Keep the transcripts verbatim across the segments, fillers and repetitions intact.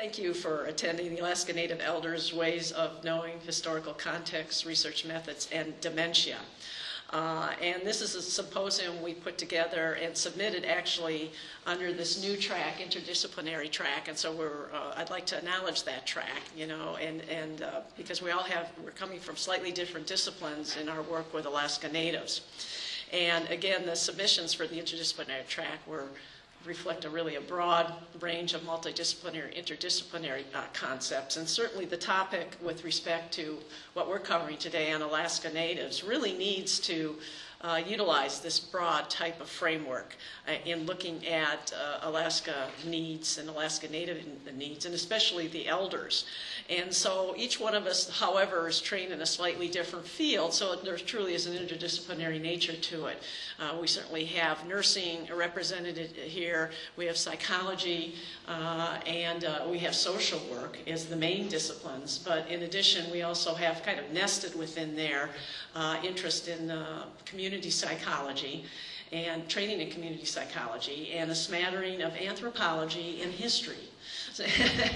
Thank you for attending the Alaska Native Elders Ways of Knowing Historical Context, Research Methods, and Dementia. Uh, and this is a symposium we put together and submitted actually under this new track, interdisciplinary track. And so we're, uh, I'd like to acknowledge that track, you know, and, and uh, because we all have, we're coming from slightly different disciplines in our work with Alaska Natives. And again, the submissions for the interdisciplinary track were reflect a really a broad range of multidisciplinary, interdisciplinary uh, concepts. And certainly the topic with respect to what we're covering today on Alaska Natives really needs to uh, utilize this broad type of framework uh, in looking at uh, Alaska needs and Alaska Native needs, and especially the elders. And so each one of us, however, is trained in a slightly different field, so there truly is an interdisciplinary nature to it. Uh, we certainly have nursing represented here, we have psychology, uh, and uh, we have social work as the main disciplines, but in addition we also have kind of nested within there uh, interest in uh, community psychology and training in community psychology, and a smattering of anthropology and history. So,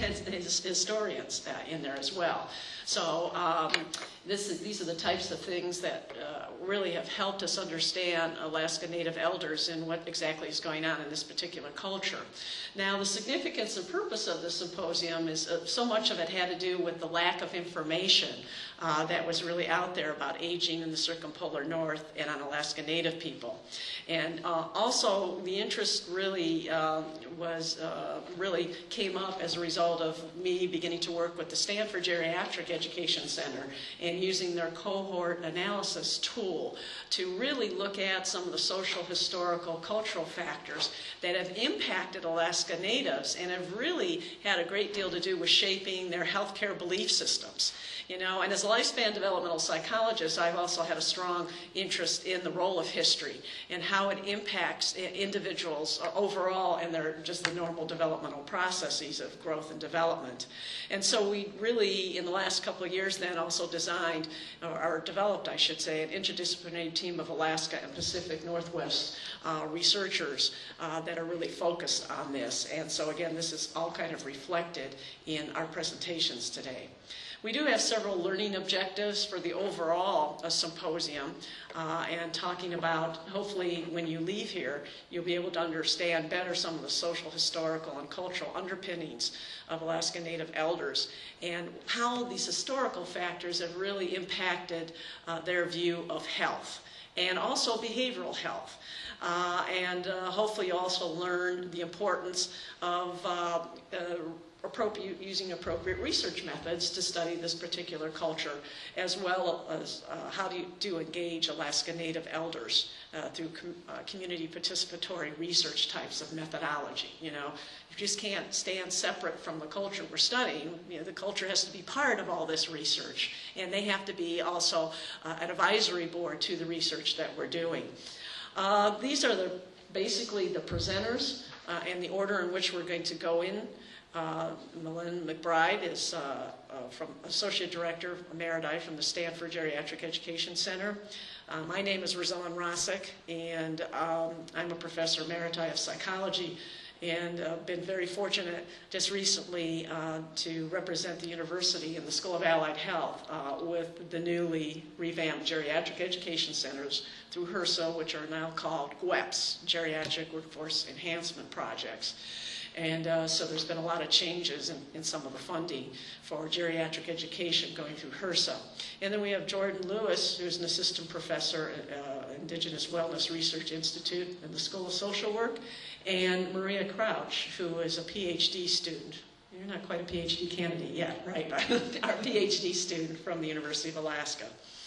historians uh, in there as well. So um, this is, these are the types of things that uh, really have helped us understand Alaska Native elders and what exactly is going on in this particular culture. Now, the significance and purpose of the symposium is uh, so much of it had to do with the lack of information uh, that was really out there about aging in the circumpolar north and on Alaska Native people. And uh, also the interest really um, was uh, really came up as a result of me beginning to work with the Stanford Geriatric Education Center and using their cohort analysis tool to really look at some of the social, historical, cultural factors that have impacted Alaska Natives and have really had a great deal to do with shaping their healthcare belief systems. You know, and as a lifespan developmental psychologist, I've also had a strong interest in the role of history and how it impacts individuals overall and their just the normal developmental processes of growth and development. And so we really, in the last couple of years then, also designed, or, or developed, I should say, an interdisciplinary team of Alaska and Pacific Northwest uh, researchers uh, that are really focused on this. And so again, this is all kind of reflected in our presentations today. We do have several learning objectives for the overall uh, symposium, uh, and talking about, hopefully when you leave here, you'll be able to understand better some of the social, historical, and cultural underpinnings of Alaska Native elders and how these historical factors have really impacted uh, their view of health and also behavioral health. Uh, and uh, hopefully you also learn the importance of uh, uh, Appropriate, using appropriate research methods to study this particular culture, as well as uh, how do you do engage Alaska Native elders uh, through com uh, community participatory research types of methodology. You know, you just can't stand separate from the culture we're studying. You know, the culture has to be part of all this research, and they have to be also uh, an advisory board to the research that we're doing. Uh, these are the basically the presenters uh, and the order in which we're going to go in. Uh, Malin McBride is uh, uh, from Associate Director Emeriti from the Stanford Geriatric Education Center. Uh, my name is Rosalyn Rosick, and um, I'm a Professor Emeriti of Psychology, and uh, been very fortunate just recently uh, to represent the university in the School of Allied Health uh, with the newly revamped Geriatric Education Centers through HRSA, which are now called G W E P S, Geriatric Workforce Enhancement Projects. And uh, so there's been a lot of changes in, in some of the funding for geriatric education going through HRSA. And then we have Jordan Lewis, who's an assistant professor at uh, Indigenous Wellness Research Institute in the School of Social Work, and Maria Crouch, who is a PhD student. You're not quite a PhD candidate yet, right? Our PhD student from the University of Alaska.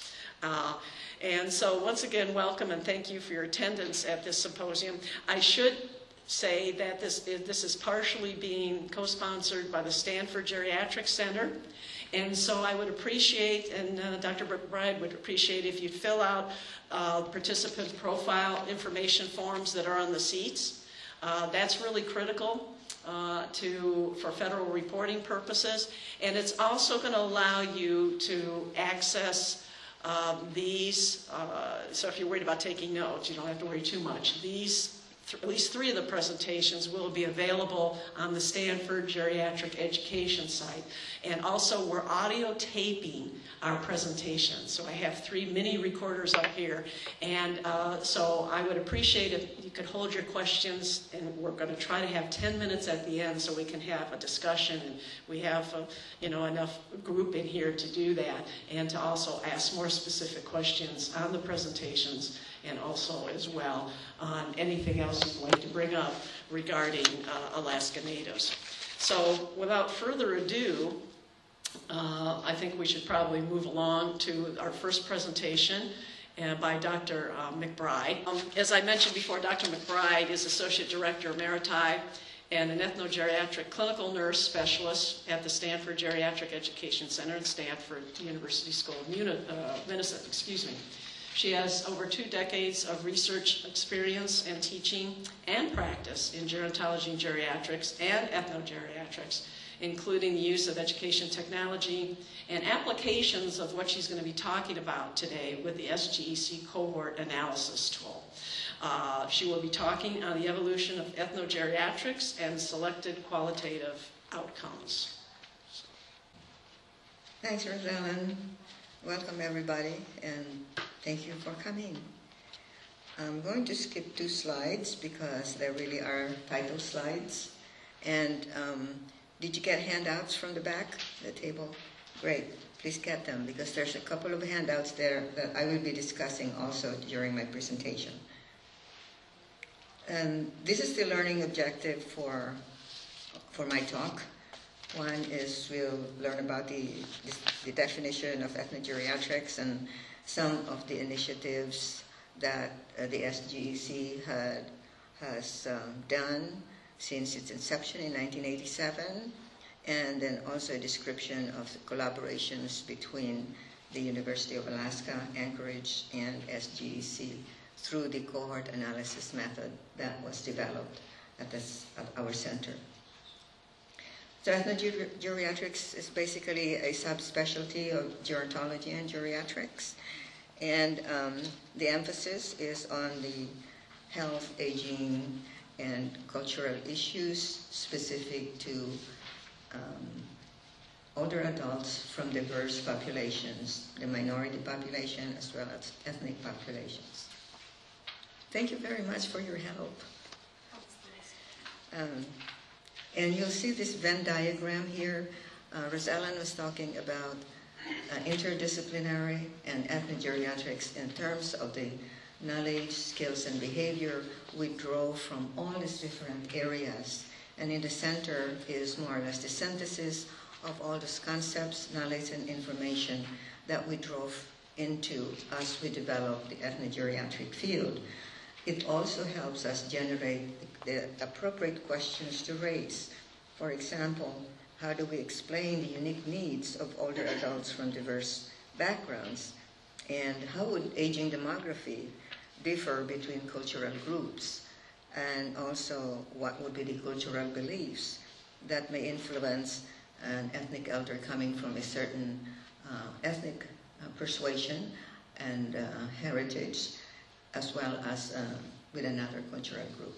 Uh, and so once again, welcome and thank you for your attendance at this symposium. I should say that this is, this is partially being co-sponsored by the Stanford Geriatric Center. And so I would appreciate, and uh, Doctor McBride would appreciate if you'd fill out uh, participant profile information forms that are on the seats. Uh, that's really critical uh, to, for federal reporting purposes. And it's also going to allow you to access um, these, uh, so if you're worried about taking notes, you don't have to worry too much. These th- at least three of the presentations will be available on the Stanford Geriatric Education site. And also we're audio taping our presentations. So I have three mini recorders up here. And uh, so I would appreciate if you could hold your questions, and we're going to try to have ten minutes at the end so we can have a discussion, and we have uh, you know, enough group in here to do that, and to also ask more specific questions on the presentations, and also as well on anything else you'd like to bring up regarding uh, Alaska Natives. So without further ado, uh, I think we should probably move along to our first presentation uh, by Doctor Uh, McBride. Um, as I mentioned before, Doctor McBride is Associate Director Emeriti and an ethnogeriatric clinical nurse specialist at the Stanford Geriatric Education Center in Stanford University School of Muni- uh, Medicine. Excuse me. She has over two decades of research experience and teaching and practice in gerontology and geriatrics and ethnogeriatrics, including the use of education technology and applications of what she's going to be talking about today with the S G E C cohort analysis tool. Uh, she will be talking on the evolution of ethnogeriatrics and selected qualitative outcomes. Thanks, Rosellen. Welcome, everybody, and thank you for coming. I'm going to skip two slides because there really are title slides. And um, did you get handouts from the back, the table? Great. Please get them, because there's a couple of handouts there that I will be discussing also during my presentation. And this is the learning objective for, for my talk. One is we'll learn about the, the definition of ethnogeriatrics and some of the initiatives that uh, the S G E C had, has um, done since its inception in nineteen eighty-seven, and then also a description of the collaborations between the University of Alaska, Anchorage, and S G E C through the cohort analysis method that was developed at, this, at our center. So ethnogeriatrics is basically a subspecialty of gerontology and geriatrics. And um, the emphasis is on the health, aging, and cultural issues specific to um, older adults from diverse populations, the minority population as well as ethnic populations. Thank you very much for your help. Um, And you'll see this Venn diagram here. Uh, Rosellen was talking about uh, interdisciplinary and ethnogeriatrics in terms of the knowledge, skills, and behavior we draw from all these different areas. And in the center is more or less the synthesis of all these concepts, knowledge, and information that we drove into as we develop the ethnogeriatric field. It also helps us generate the appropriate questions to raise. For example, how do we explain the unique needs of older adults from diverse backgrounds? And how would aging demography differ between cultural groups? And also, what would be the cultural beliefs that may influence an ethnic elder coming from a certain uh, ethnic uh, persuasion and uh, heritage, as well as uh, with another cultural group.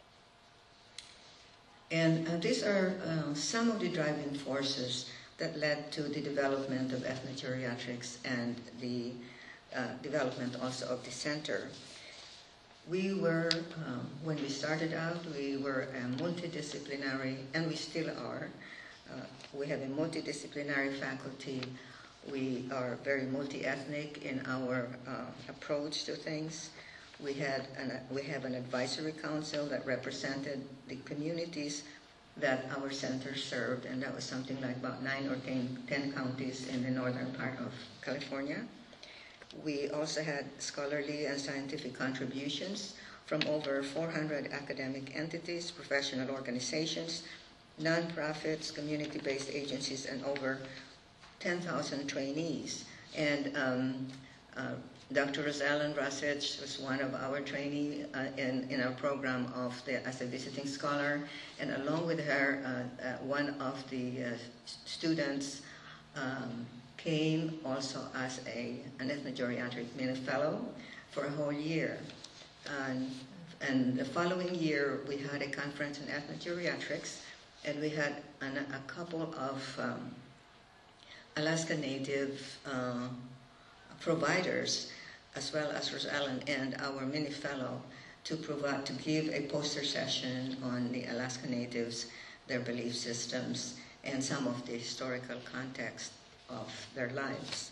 And uh, these are uh, some of the driving forces that led to the development of ethnogeriatrics and the uh, development also of the center. We were, um, when we started out, we were a multidisciplinary, and we still are. Uh, we have a multidisciplinary faculty. We are very multi-ethnic in our uh, approach to things. We, had an, we have an advisory council that represented the communities that our center served, and that was something like about nine or ten, ten counties in the northern part of California. We also had scholarly and scientific contributions from over four hundred academic entities, professional organizations, nonprofits, community-based agencies, and over ten thousand trainees. And um, uh, Doctor Rosellen Rosich was one of our trainees uh, in, in our program of the, as a visiting scholar, and along with her, uh, uh, one of the uh, students um, came also as a, an ethnogeriatric mini fellow for a whole year. And And the following year, we had a conference on ethnogeriatrics, and we had an, a couple of um, Alaska Native uh, providers, as well as Rose Ellen and our mini fellow, to provide to give a poster session on the Alaska Natives, their belief systems, and some of the historical context of their lives.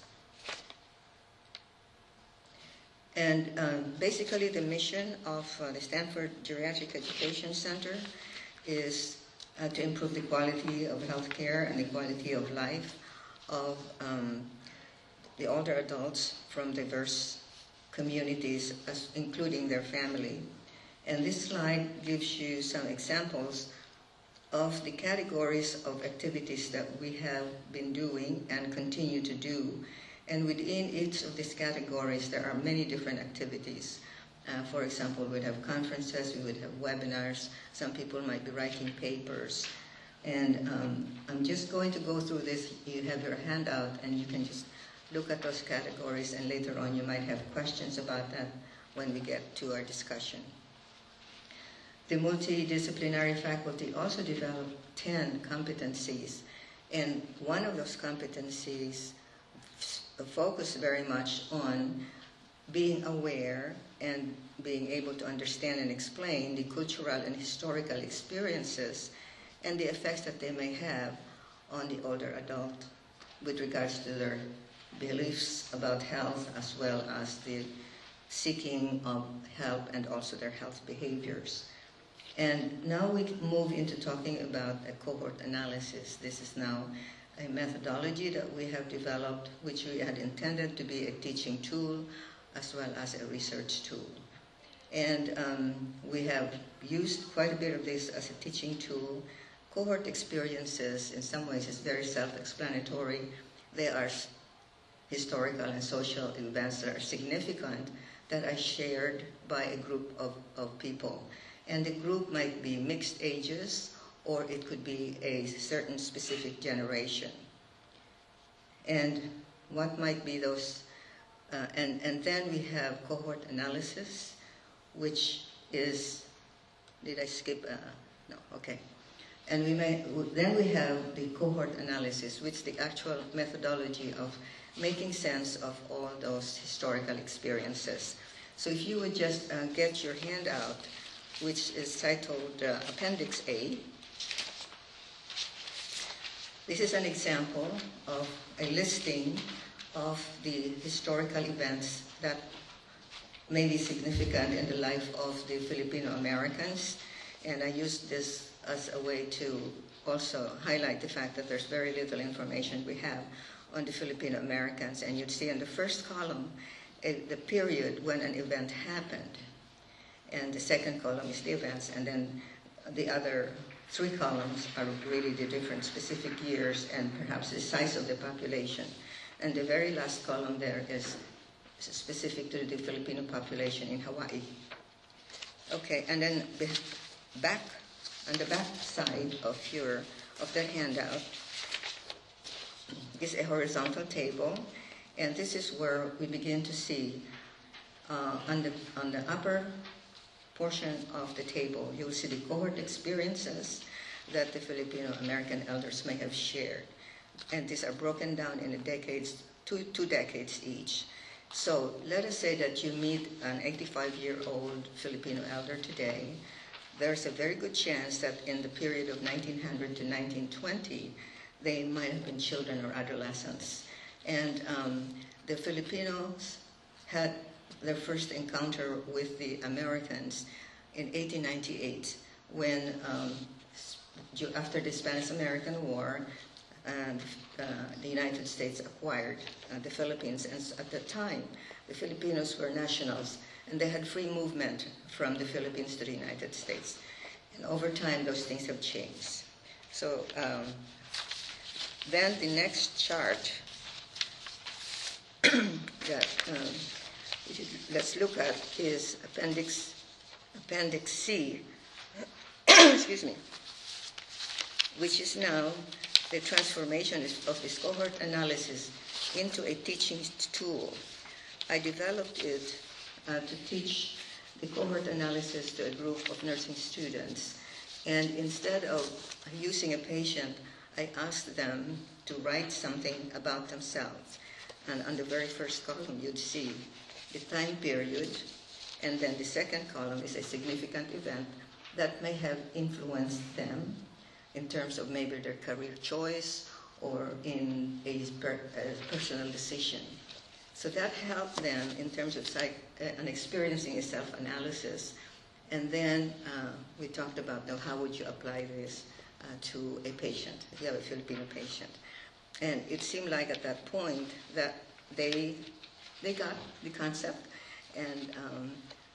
And um, basically the mission of uh, the Stanford Geriatric Education Center is uh, to improve the quality of healthcare and the quality of life of um, the older adults from diverse communities, as, including their family. And this slide gives you some examples of the categories of activities that we have been doing and continue to do. And within each of these categories, there are many different activities. Uh, for example, we'd have conferences, we would have webinars, some people might be writing papers. And um, I'm just going to go through this. You have your handout, and you can just look at those categories, and later on you might have questions about that when we get to our discussion. The multidisciplinary faculty also developed ten competencies, and one of those competencies focus very much on being aware and being able to understand and explain the cultural and historical experiences and the effects that they may have on the older adult with regards to their beliefs about health, as well as the seeking of help and also their health behaviors. And now we move into talking about a cohort analysis. This is now a methodology that we have developed, which we had intended to be a teaching tool as well as a research tool. And um, we have used quite a bit of this as a teaching tool. Cohort experiences, in some ways, is very self-explanatory. They are historical and social events that are significant that are shared by a group of, of people. And the group might be mixed ages, or it could be a certain specific generation. And what might be those, uh, and, and then we have cohort analysis, which is, did I skip? Uh, no, okay. And we may, then we have the cohort analysis, which is the actual methodology of making sense of all those historical experiences. So if you would just uh, get your handout, which is titled uh, Appendix A. This is an example of a listing of the historical events that may be significant in the life of the Filipino Americans. And I used this as a way to also highlight the fact that there's very little information we have on the Filipino Americans. And you'd see in the first column uh, the period when an event happened. And the second column is the events, and then the other three columns are really the different specific years and perhaps the size of the population. And the very last column there is specific to the Filipino population in Hawaii. Okay, and then back on the back side of your of the handout is a horizontal table, and this is where we begin to see uh, on the on the upper portion of the table, you'll see the cohort experiences that the Filipino American elders may have shared. And these are broken down in the decades, two, two decades each. So let us say that you meet an eighty-five-year-old Filipino elder today. There's a very good chance that in the period of nineteen hundred to nineteen twenty, they might have been children or adolescents. And um, the Filipinos had their first encounter with the Americans in eighteen ninety-eight, when um, after the Spanish-American War, and uh, the United States acquired uh, the Philippines. And at the time, the Filipinos were nationals, and they had free movement from the Philippines to the United States. And over time, those things have changed. So um, then the next chart that um, let's look at is Appendix, Appendix C, excuse me, which is now the transformation of this cohort analysis into a teaching tool. I developed it uh, to teach the cohort analysis to a group of nursing students. And instead of using a patient, I asked them to write something about themselves. And on the very first column, you'd see the time period, and then the second column is a significant event that may have influenced them in terms of maybe their career choice or in a, per, a personal decision. So that helped them in terms of psych, uh, and experiencing a self-analysis. And then uh, we talked about now how would you apply this uh, to a patient, if you have a Filipino patient. And it seemed like at that point that they, they got the concept, and um,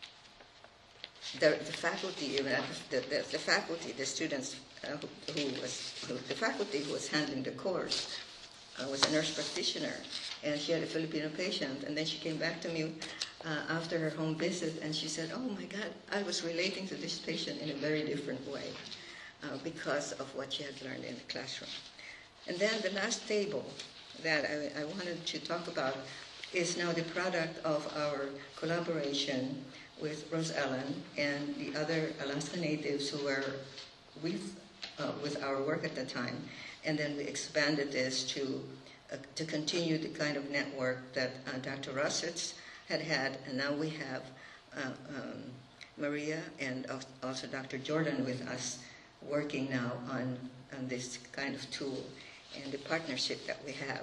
the, the faculty, even the, the, the faculty, the students uh, who, who was, who, the faculty who was handling the course uh, was a nurse practitioner, and she had a Filipino patient, and then she came back to me uh, after her home visit, and she said, oh my God, I was relating to this patient in a very different way uh, because of what she had learned in the classroom. And then the last table that I, I wanted to talk about is now the product of our collaboration with Rose Ellen and the other Alaska Natives who were with, uh, with our work at the time. And then we expanded this to, uh, to continue the kind of network that uh, Doctor Rossitz had had, and now we have uh, um, Maria and also Doctor Jordan with us working now on, on this kind of tool and the partnership that we have.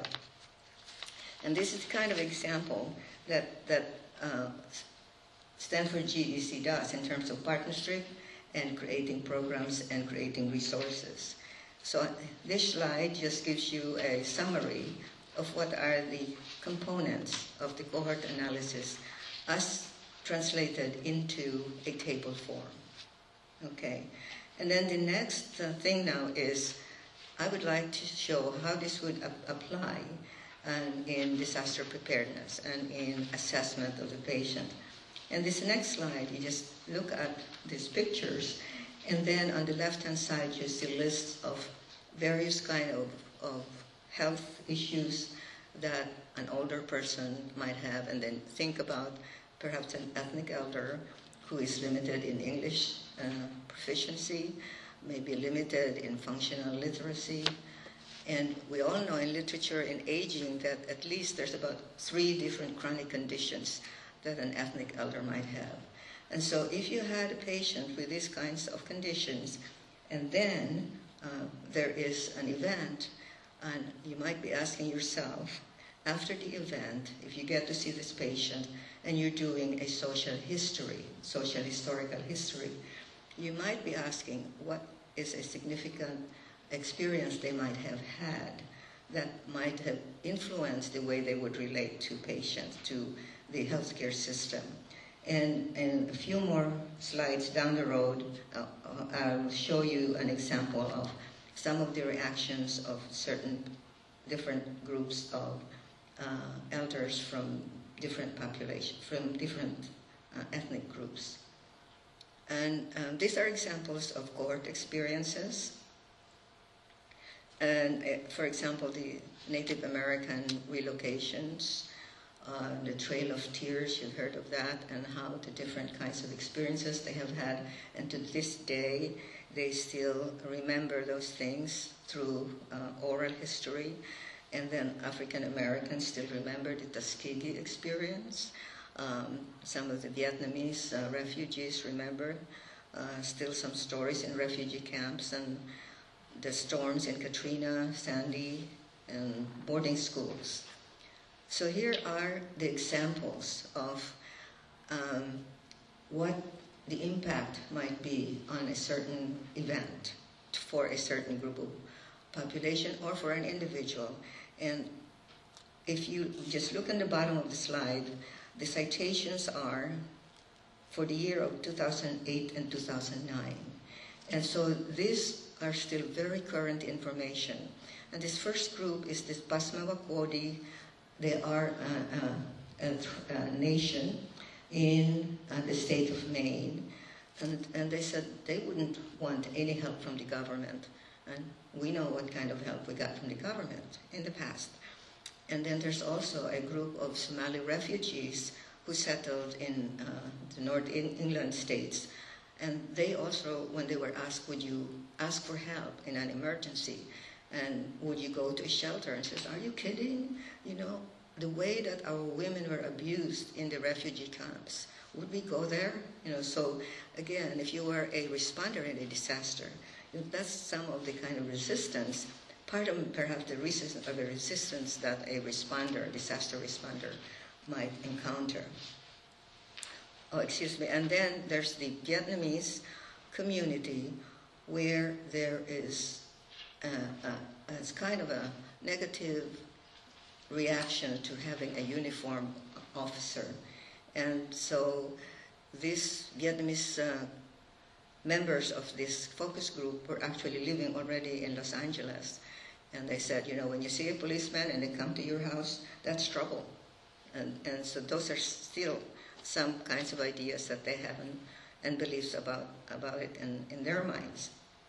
And this is the kind of example that, that uh, Stanford G E C does in terms of partnership and creating programs and creating resources. So this slide just gives you a summary of what are the components of the cohort analysis as translated into a table form. Okay, and then the next uh, thing now is I would like to show how this would ap apply um, in disaster preparedness and in assessment of the patient. And this next slide, you just look at these pictures, and then on the left-hand side, you see lists of various kind of, of health issues that an older person might have, and then think about perhaps an ethnic elder who is limited in English uh, proficiency, maybe limited in functional literacy. And we all know in literature in aging that at least there's about three different chronic conditions that an ethnic elder might have. And so if you had a patient with these kinds of conditions, and then uh, there is an event, and you might be asking yourself, after the event, if you get to see this patient and you're doing a social history, social historical history, you might be asking what is a significant experience they might have had that might have influenced the way they would relate to patients, to the healthcare system. And, and a few more slides down the road, uh, I'll show you an example of some of the reactions of certain different groups of uh, elders from different populations, from different uh, ethnic groups. And um, these are examples of cohort experiences. And uh, for example, the Native American relocations, uh, the Trail of Tears, you've heard of that, and how the different kinds of experiences they have had. And to this day, they still remember those things through uh, oral history. And then African Americans still remember the Tuskegee experience. Um, some of the Vietnamese uh, refugees remember uh, still some stories in refugee camps and the storms in Katrina, Sandy, and boarding schools. So here are the examples of um, what the impact might be on a certain event for a certain group of population or for an individual. And if you just look on the bottom of the slide, the citations are for the year of two thousand eight and two thousand nine. And so these are still very current information. And this first group is this Passamaquoddy. They are a, a, a, a nation in uh, the state of Maine. And, and they said they wouldn't want any help from the government. And we know what kind of help we got from the government in the past. And then there's also a group of Somali refugees who settled in uh, the North England states. And they also, when they were asked, would you ask for help in an emergency? And would you go to a shelter? And says, are you kidding? You know, the way that our women were abused in the refugee camps, would we go there? You know, so again, if you were a responder in a disaster, you know, that's some of the kind of resistance, part of perhaps the resistance, of the resistance that a responder, disaster responder, might encounter. Oh, excuse me. And then there's the Vietnamese community where there is a, a, a kind of a negative reaction to having a uniformed officer. And so these Vietnamese uh, members of this focus group were actually living already in Los Angeles. And they said, you know, when you see a policeman and they come to your house, that's trouble. And, and so those are still some kinds of ideas that they have and, and beliefs about, about it in, in their minds.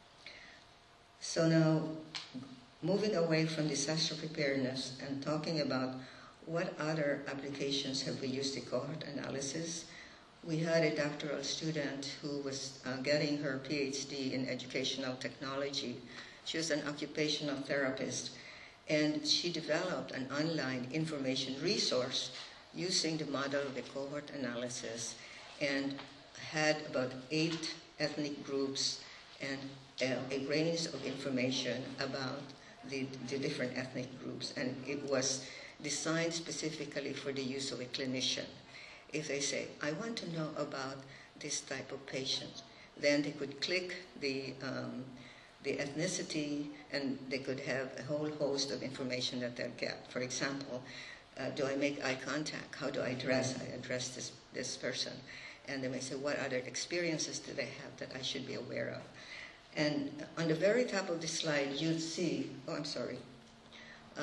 So now, moving away from disaster preparedness and talking about what other applications have we used the cohort analysis, we had a doctoral student who was uh, getting her PhD in educational technology. She was an occupational therapist, and she developed an online information resource using the model of the cohort analysis, and had about eight ethnic groups and uh, a range of information about the, the different ethnic groups. And it was designed specifically for the use of a clinician. If they say, I want to know about this type of patient, then they could click the, um, the ethnicity, and they could have a whole host of information that they'll get. For example, uh, do I make eye contact? How do I address, I address this, this person? And they may say, what other experiences do they have that I should be aware of? And on the very top of the slide, you'd see, oh, I'm sorry, uh,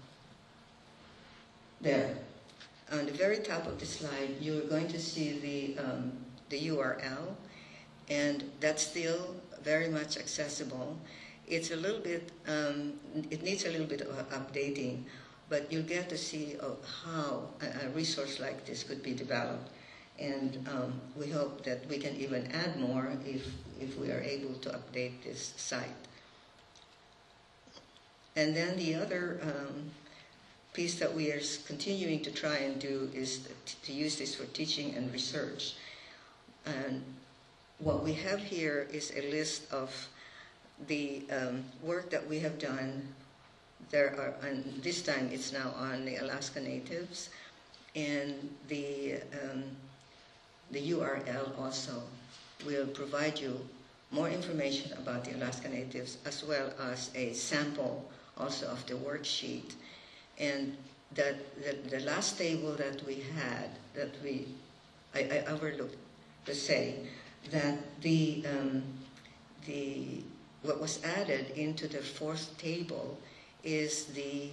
there. On the very top of the slide, you're going to see the, um, the U R L, and that's still very much accessible. It's a little bit, um, it needs a little bit of updating, but you'll get to see uh, how a, a resource like this could be developed. And um, we hope that we can even add more if, if we are able to update this site. And then the other um, piece that we are continuing to try and do is to use this for teaching and research. And what we have here is a list of the um, work that we have done. There are, and this time it's now on the Alaska Natives, and the um, the U R L also will provide you more information about the Alaska Natives, as well as a sample also of the worksheet. And that the, the last table that we had, that we, I, I overlooked to say, that the, um, the, what was added into the fourth table is the,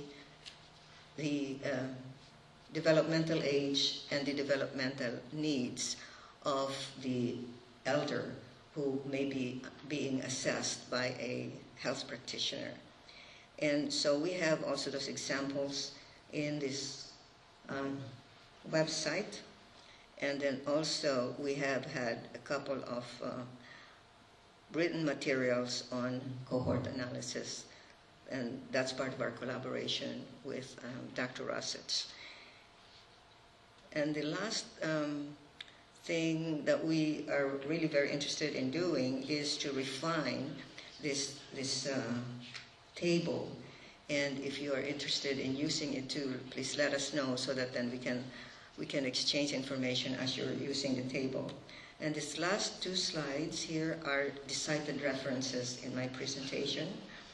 the uh, developmental age and the developmental needs of the elder who may be being assessed by a health practitioner. And so we have also those examples in this um, website. And then also we have had a couple of uh, written materials on cohort analysis. And that's part of our collaboration with um, Doctor Rossitz. And the last um, thing that we are really very interested in doing is to refine this, this uh, table. And if you are interested in using it too, please let us know so that then we can, we can exchange information as you're using the table. And these last two slides here are the cited references in my presentation.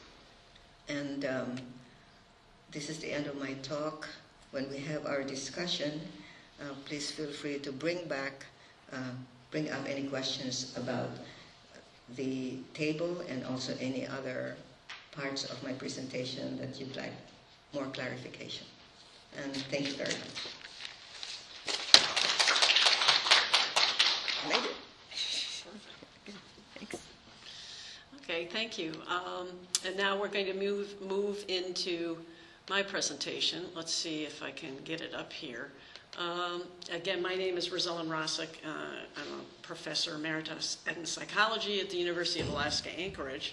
And um, this is the end of my talk. When we have our discussion, uh, please feel free to bring back, uh, bring up any questions about the table and also any other parts of my presentation that you'd like more clarification. And thank you very much. Made it. Thanks. Okay, thank you. Um, and now we're going to move move into my presentation. Let's see if I can get it up here. Um, again, my name is Rosellen Rosick. Uh, I'm a professor emeritus in psychology at the University of Alaska Anchorage,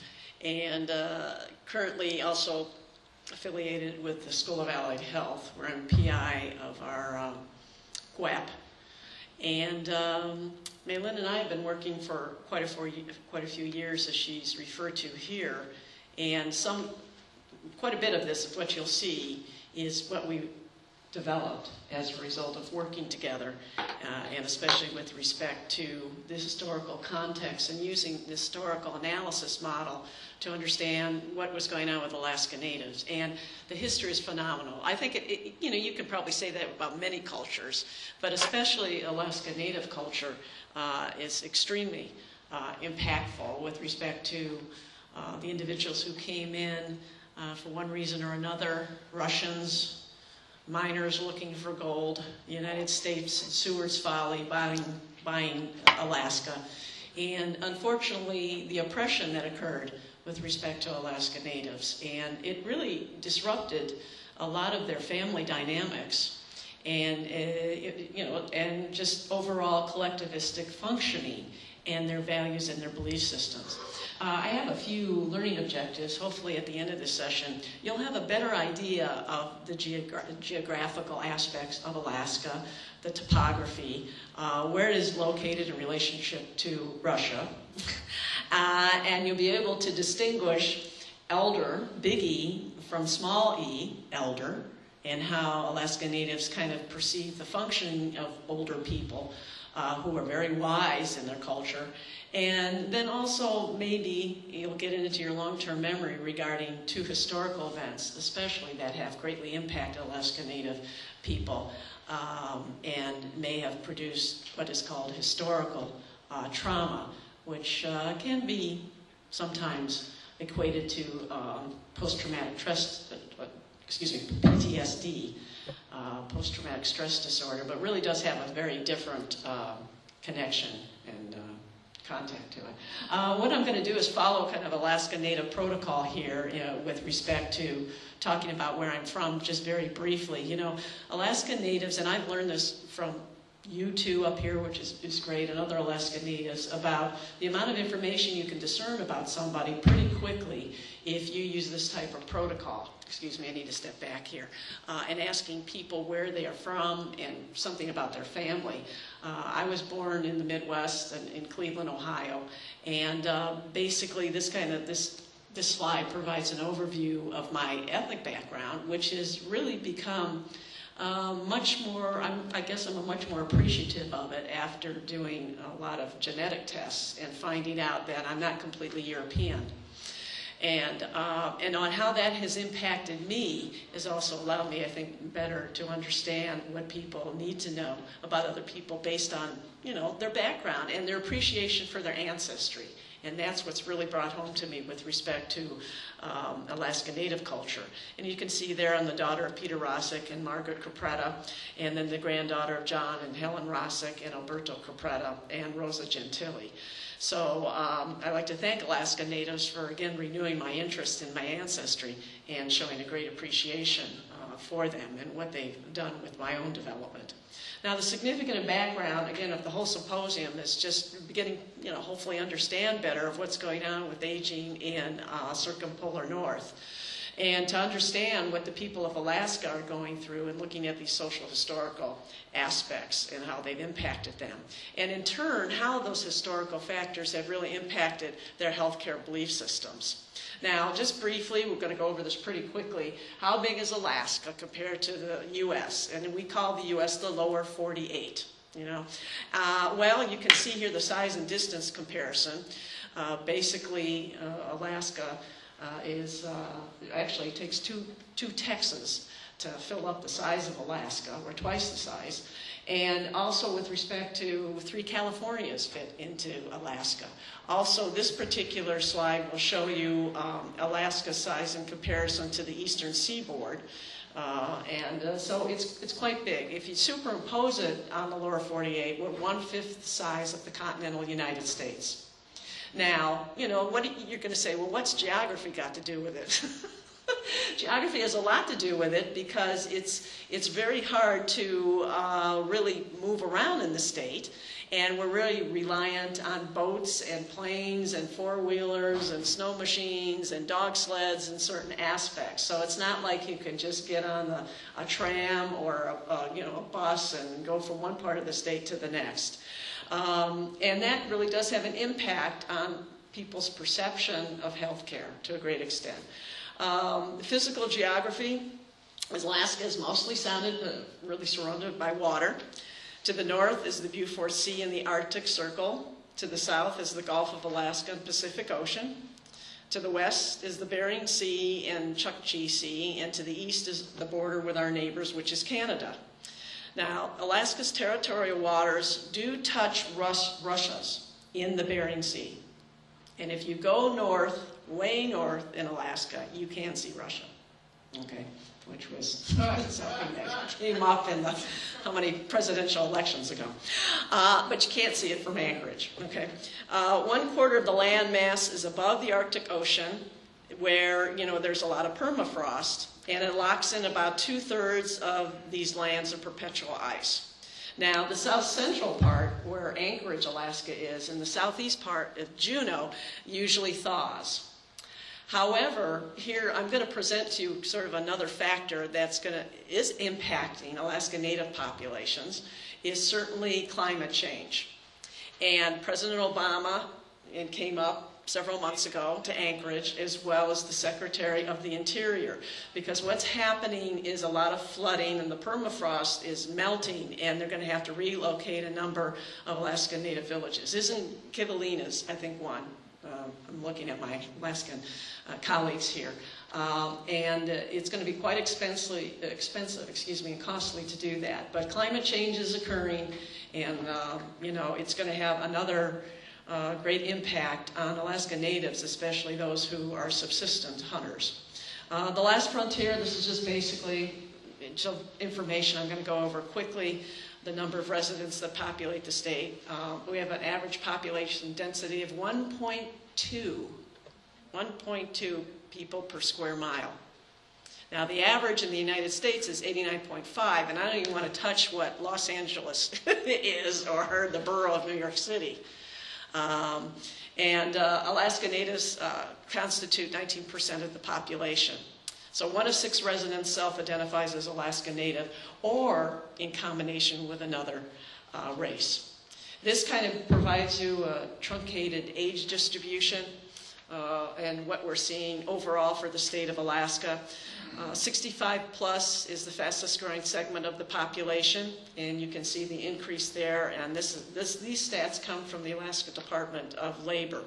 and uh, currently also affiliated with the School of Allied Health, where I'm P I of our um, G W A P. And um, Maylin and I have been working for quite a, four, quite a few years, as she's referred to here, and some, quite a bit of this, what you'll see, is what we developed as a result of working together, uh, and especially with respect to the historical context and using the historical analysis model to understand what was going on with Alaska Natives. And the history is phenomenal. I think, it, it, you know, you could probably say that about many cultures, but especially Alaska Native culture uh, is extremely uh, impactful with respect to uh, the individuals who came in uh, for one reason or another, Russians, miners looking for gold, the United States, Seward's Folly, buying, buying Alaska. And unfortunately, the oppression that occurred with respect to Alaska Natives. And it really disrupted a lot of their family dynamics and, uh, it, you know, and just overall collectivistic functioning and their values and their belief systems. Uh, I have a few learning objectives. Hopefully at the end of this session, you'll have a better idea of the geogra geographical aspects of Alaska, the topography, uh, where it is located in relationship to Russia, uh, and you'll be able to distinguish elder, big E, from small e, elder, and how Alaska Natives kind of perceive the functioning of older people uh, who are very wise in their culture. And then also maybe you'll get into your long-term memory regarding two historical events, especially that have greatly impacted Alaska Native people um, and may have produced what is called historical uh, trauma, which uh, can be sometimes equated to um, post-traumatic stress, uh, excuse me, P T S D, uh, post-traumatic stress disorder, but really does have a very different uh, connection and uh, contact to it. Uh, what I'm going to do is follow kind of Alaska Native protocol here, you know, with respect to talking about where I'm from, just very briefly. You know, Alaska Natives, and I've learned this from you two up here, which is, is great, and other Alaska Natives, about the amount of information you can discern about somebody pretty quickly if you use this type of protocol. Excuse me, I need to step back here. Uh, and asking people where they are from and something about their family. Uh, I was born in the Midwest and in Cleveland, Ohio, and uh, basically this kind of, this this slide provides an overview of my ethnic background, which has really become uh, much more, I'm, I guess I'm much more appreciative of it after doing a lot of genetic tests and finding out that I'm not completely European. And, uh, and on how that has impacted me has also allowed me, I think, better to understand what people need to know about other people based on, you know, their background and their appreciation for their ancestry. And that's what's really brought home to me with respect to um, Alaska Native culture. And you can see there I'm the daughter of Peter Rosick and Margaret Capretta, and then the granddaughter of John and Helen Rosick and Alberto Capretta and Rosa Gentili. So um, I'd like to thank Alaska Natives for, again, renewing my interest in my ancestry and showing a great appreciation uh, for them and what they've done with my own development. Now, the significant background, again, of the whole symposium is just beginning, you know, hopefully understand better of what's going on with aging in uh, circumpolar north. And to understand what the people of Alaska are going through and looking at these social historical aspects and how they've impacted them. And in turn, how those historical factors have really impacted their healthcare belief systems. Now, just briefly, we're going to go over this pretty quickly. How big is Alaska compared to the U S? And we call the U S the lower forty-eight. You know, uh, well, you can see here the size and distance comparison. Uh, basically, uh, Alaska uh, is uh, actually it takes two two Texas to fill up the size of Alaska, or twice the size. And also with respect to three Californias fit into Alaska. Also, this particular slide will show you um, Alaska's size in comparison to the eastern seaboard. Uh, and uh, so it's, it's quite big. If you superimpose it on the lower forty-eight, we're one-fifth the size of the continental United States. Now, you know, what you're going to say, well, what's geography got to do with it? Geography has a lot to do with it because it's, it's very hard to uh, really move around in the state. And we're really reliant on boats and planes and four-wheelers and snow machines and dog sleds in certain aspects. So it's not like you can just get on a, a tram or a, a, you know, a bus and go from one part of the state to the next. Um, and that really does have an impact on people's perception of healthcare to a great extent. Um, physical geography, Alaska is mostly sounded, uh, really surrounded by water. To the north is the Beaufort Sea and the Arctic Circle. To the south is the Gulf of Alaska and Pacific Ocean. To the west is the Bering Sea and Chukchi Sea. And to the east is the border with our neighbors, which is Canada. Now, Alaska's territorial waters do touch Rus- Russia's in the Bering Sea. And if you go north, way north in Alaska, you can see Russia. Okay? Which was something that came up in the, how many presidential elections ago. Uh, but you can't see it from Anchorage, okay? Uh, one quarter of the land mass is above the Arctic Ocean, where, you know, there's a lot of permafrost, and it locks in about two-thirds of these lands of perpetual ice. Now, the south central part, where Anchorage, Alaska is, and the southeast part of Juneau, usually thaws. However, here I'm going to present to you sort of another factor that's going to, is impacting Alaska Native populations, is certainly climate change. And President Obama and came up several months ago to Anchorage, as well as the Secretary of the Interior, because what's happening is a lot of flooding and the permafrost is melting, and they're going to have to relocate a number of Alaska Native villages. Isn't Kivalina's, I think, one? Uh, I'm looking at my Alaskan uh, colleagues here. Um, and uh, it's going to be quite expensive, expensive, excuse me, and costly to do that. But climate change is occurring, and uh, you know, it's going to have another uh, great impact on Alaska Natives, especially those who are subsistence hunters. Uh, the last frontier, this is just basically some information I'm going to go over quickly. The number of residents that populate the state. Uh, we have an average population density of one point two people per square mile. Now, the average in the United States is eighty-nine point five, and I don't even want to touch what Los Angeles is or the borough of New York City. Um, and uh, Alaska Natives uh, constitute nineteen percent of the population. So one of six residents self-identifies as Alaska Native or in combination with another uh, race. This kind of provides you a truncated age distribution uh, and what we're seeing overall for the state of Alaska. Uh, sixty-five plus is the fastest growing segment of the population, and you can see the increase there. And this, this, these stats come from the Alaska Department of Labor.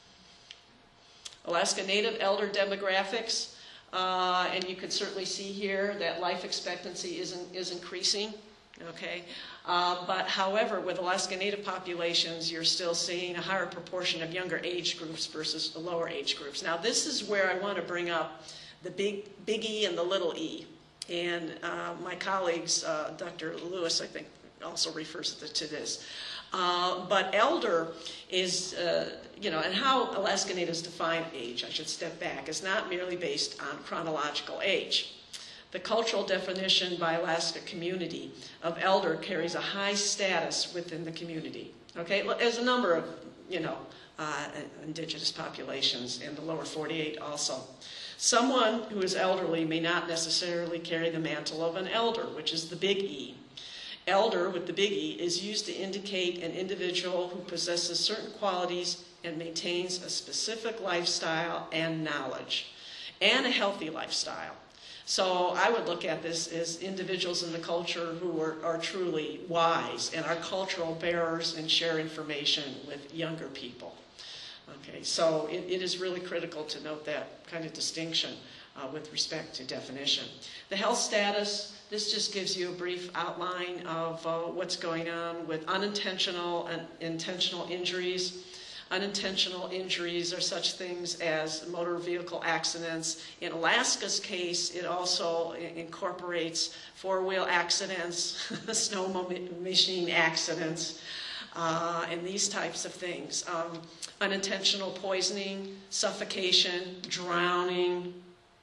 Alaska Native elder demographics. Uh, and you can certainly see here that life expectancy is, in, is increasing, okay? Uh, but however, with Alaska Native populations, you're still seeing a higher proportion of younger age groups versus the lower age groups. Now, this is where I want to bring up the big, big E and the little e. And uh, my colleagues, uh, Doctor Lewis, I think, also refers to, to this. Uh, but elder is, uh, you know, and how Alaska Natives define age, I should step back, is not merely based on chronological age. The cultural definition by Alaska community of elder carries a high status within the community. Okay, there's a number of, you know, uh, indigenous populations in the lower forty-eight also. Someone who is elderly may not necessarily carry the mantle of an elder, which is the big E. Elder, with the big E, is used to indicate an individual who possesses certain qualities and maintains a specific lifestyle and knowledge, and a healthy lifestyle. So I would look at this as individuals in the culture who are, are truly wise and are cultural bearers and share information with younger people. Okay, so it, it is really critical to note that kind of distinction uh, with respect to definition. The health status. This just gives you a brief outline of uh, what's going on with unintentional and intentional injuries. Unintentional injuries are such things as motor vehicle accidents. In Alaska's case, it also incorporates four-wheel accidents, snow machine accidents, uh, and these types of things. Um, unintentional poisoning, suffocation, drowning,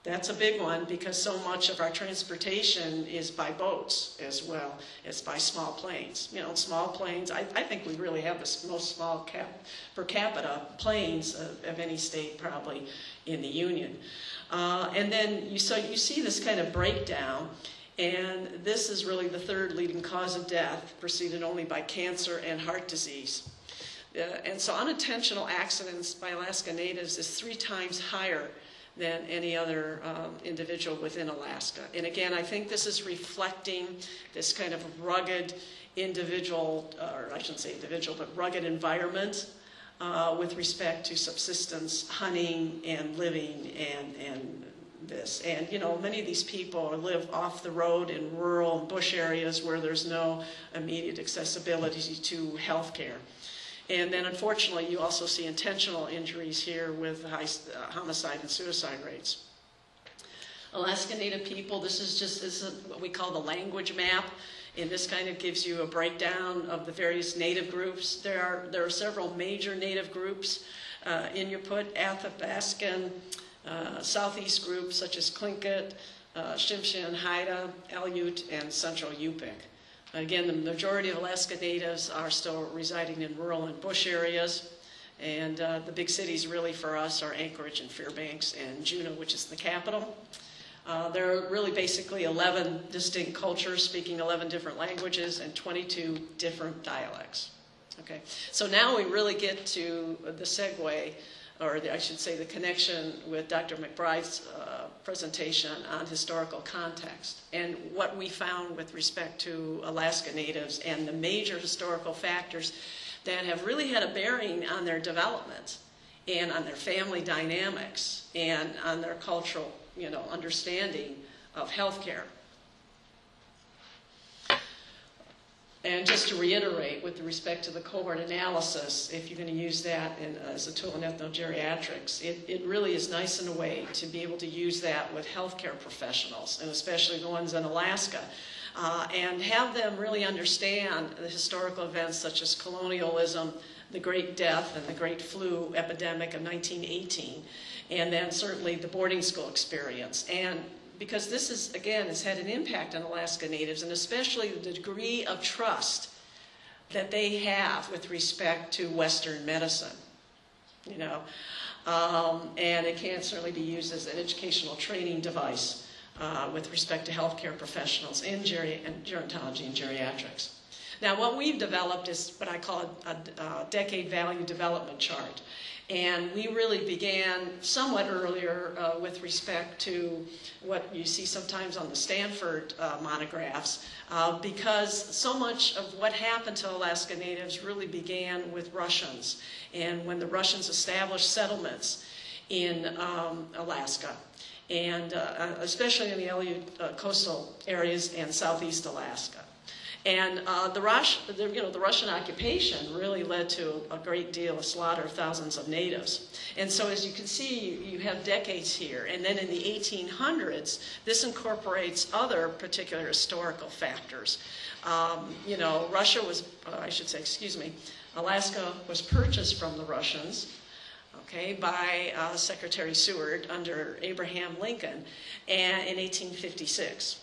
That's a big one because so much of our transportation is by boats as well as by small planes. You know, small planes, I, I think we really have the most small cap, per capita planes of, of any state probably in the Union. Uh, and then you, so you see this kind of breakdown, and this is really the third leading cause of death, preceded only by cancer and heart disease. Uh, and so unintentional accidents by Alaska Natives is three times higher than any other um, individual within Alaska. And again, I think this is reflecting this kind of rugged individual, or I shouldn't say individual, but rugged environment uh, with respect to subsistence, hunting, and living, and, and this. And, you know, many of these people live off the road in rural and bush areas where there's no immediate accessibility to health care. And then, unfortunately, you also see intentional injuries here with high uh, homicide and suicide rates. Alaska Native people, this is just this is what we call the language map, and this kind of gives you a breakdown of the various Native groups. There are, there are several major Native groups. Uh, Inupiat, Athabascan, uh, Southeast groups such as Tlingit, uh, Tsimshian, Haida, Aleut, and Central Yupik. Again, the majority of Alaska Natives are still residing in rural and bush areas, and uh, the big cities really for us are Anchorage and Fairbanks and Juneau, which is the capital. Uh, there are really basically eleven distinct cultures speaking eleven different languages and twenty-two different dialects. Okay, so now we really get to the segue, or the, I should say the connection with Doctor McBride's uh, presentation on historical context and what we found with respect to Alaska Natives and the major historical factors that have really had a bearing on their development and on their family dynamics and on their cultural, you know, understanding of healthcare. And just to reiterate, with respect to the cohort analysis, if you're going to use that in, uh, as a tool in ethnogeriatrics, it, it really is nice in a way to be able to use that with healthcare professionals, and especially the ones in Alaska, uh, and have them really understand the historical events such as colonialism, the Great Death, and the Great Flu epidemic of nineteen eighteen, and then certainly the boarding school experience. And because this is, again, has had an impact on Alaska Natives, and especially the degree of trust that they have with respect to Western medicine, you know. Um, and it can certainly be used as an educational training device uh, with respect to healthcare professionals in geri and gerontology and geriatrics. Now, what we've developed is what I call a, a decade value development chart. And we really began somewhat earlier uh, with respect to what you see sometimes on the Stanford uh, monographs, uh, because so much of what happened to Alaska Natives really began with Russians, and when the Russians established settlements in um, Alaska, and uh, especially in the Aleut uh, coastal areas and southeast Alaska. And uh, the, Rus the, you know, the Russian occupation really led to a great deal of slaughter of thousands of natives. And so as you can see, you, you have decades here. And then in the eighteen hundreds, this incorporates other particular historical factors. Um, you know, Russia was, uh, I should say, excuse me, Alaska was purchased from the Russians, okay, by uh, Secretary Seward under Abraham Lincoln and in eighteen fifty-six.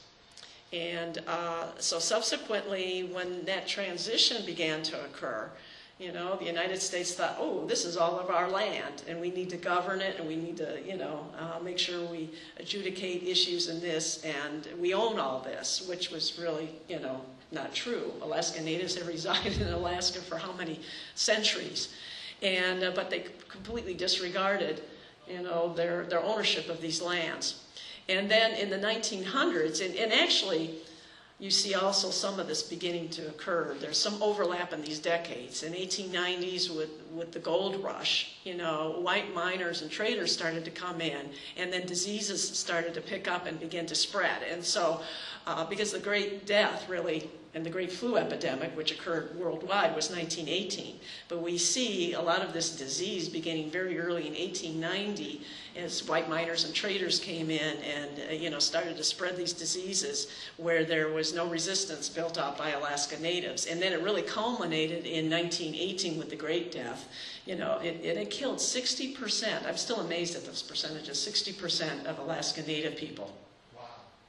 And uh, so subsequently, when that transition began to occur, you know, the United States thought, oh, this is all of our land, and we need to govern it, and we need to, you know, uh, make sure we adjudicate issues in this, and we own all this, which was really, you know, not true. Alaska Natives have resided in Alaska for how many centuries? And, uh, but they completely disregarded, you know, their, their ownership of these lands. And then in the nineteen hundreds, and, and actually you see also some of this beginning to occur. There's some overlap in these decades. In eighteen nineties with, with the gold rush, you know, white miners and traders started to come in, and then diseases started to pick up and begin to spread. And so, uh, because the Great Death really, and the Great Flu epidemic, which occurred worldwide, was nineteen eighteen. But we see a lot of this disease beginning very early in eighteen ninety as white miners and traders came in and, uh, you know, started to spread these diseases where there was was no resistance built up by Alaska Natives. And then it really culminated in nineteen eighteen with the Great Death. You know, it, it, it killed sixty percent. I'm still amazed at those percentages, sixty percent of Alaska Native people. Wow.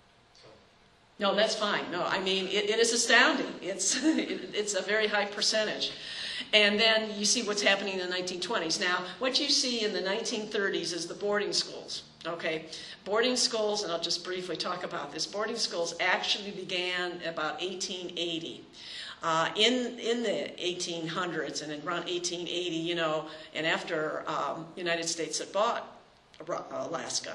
No, that's fine. No, I mean, it, it is astounding. It's, it, it's a very high percentage. And then you see what's happening in the nineteen twenties. Now, what you see in the nineteen thirties is the boarding schools. Okay, boarding schools, and I'll just briefly talk about this. Boarding schools actually began about eighteen eighty. Uh, in in the eighteen hundreds and around eighteen eighty, you know, and after um, United States had bought Alaska,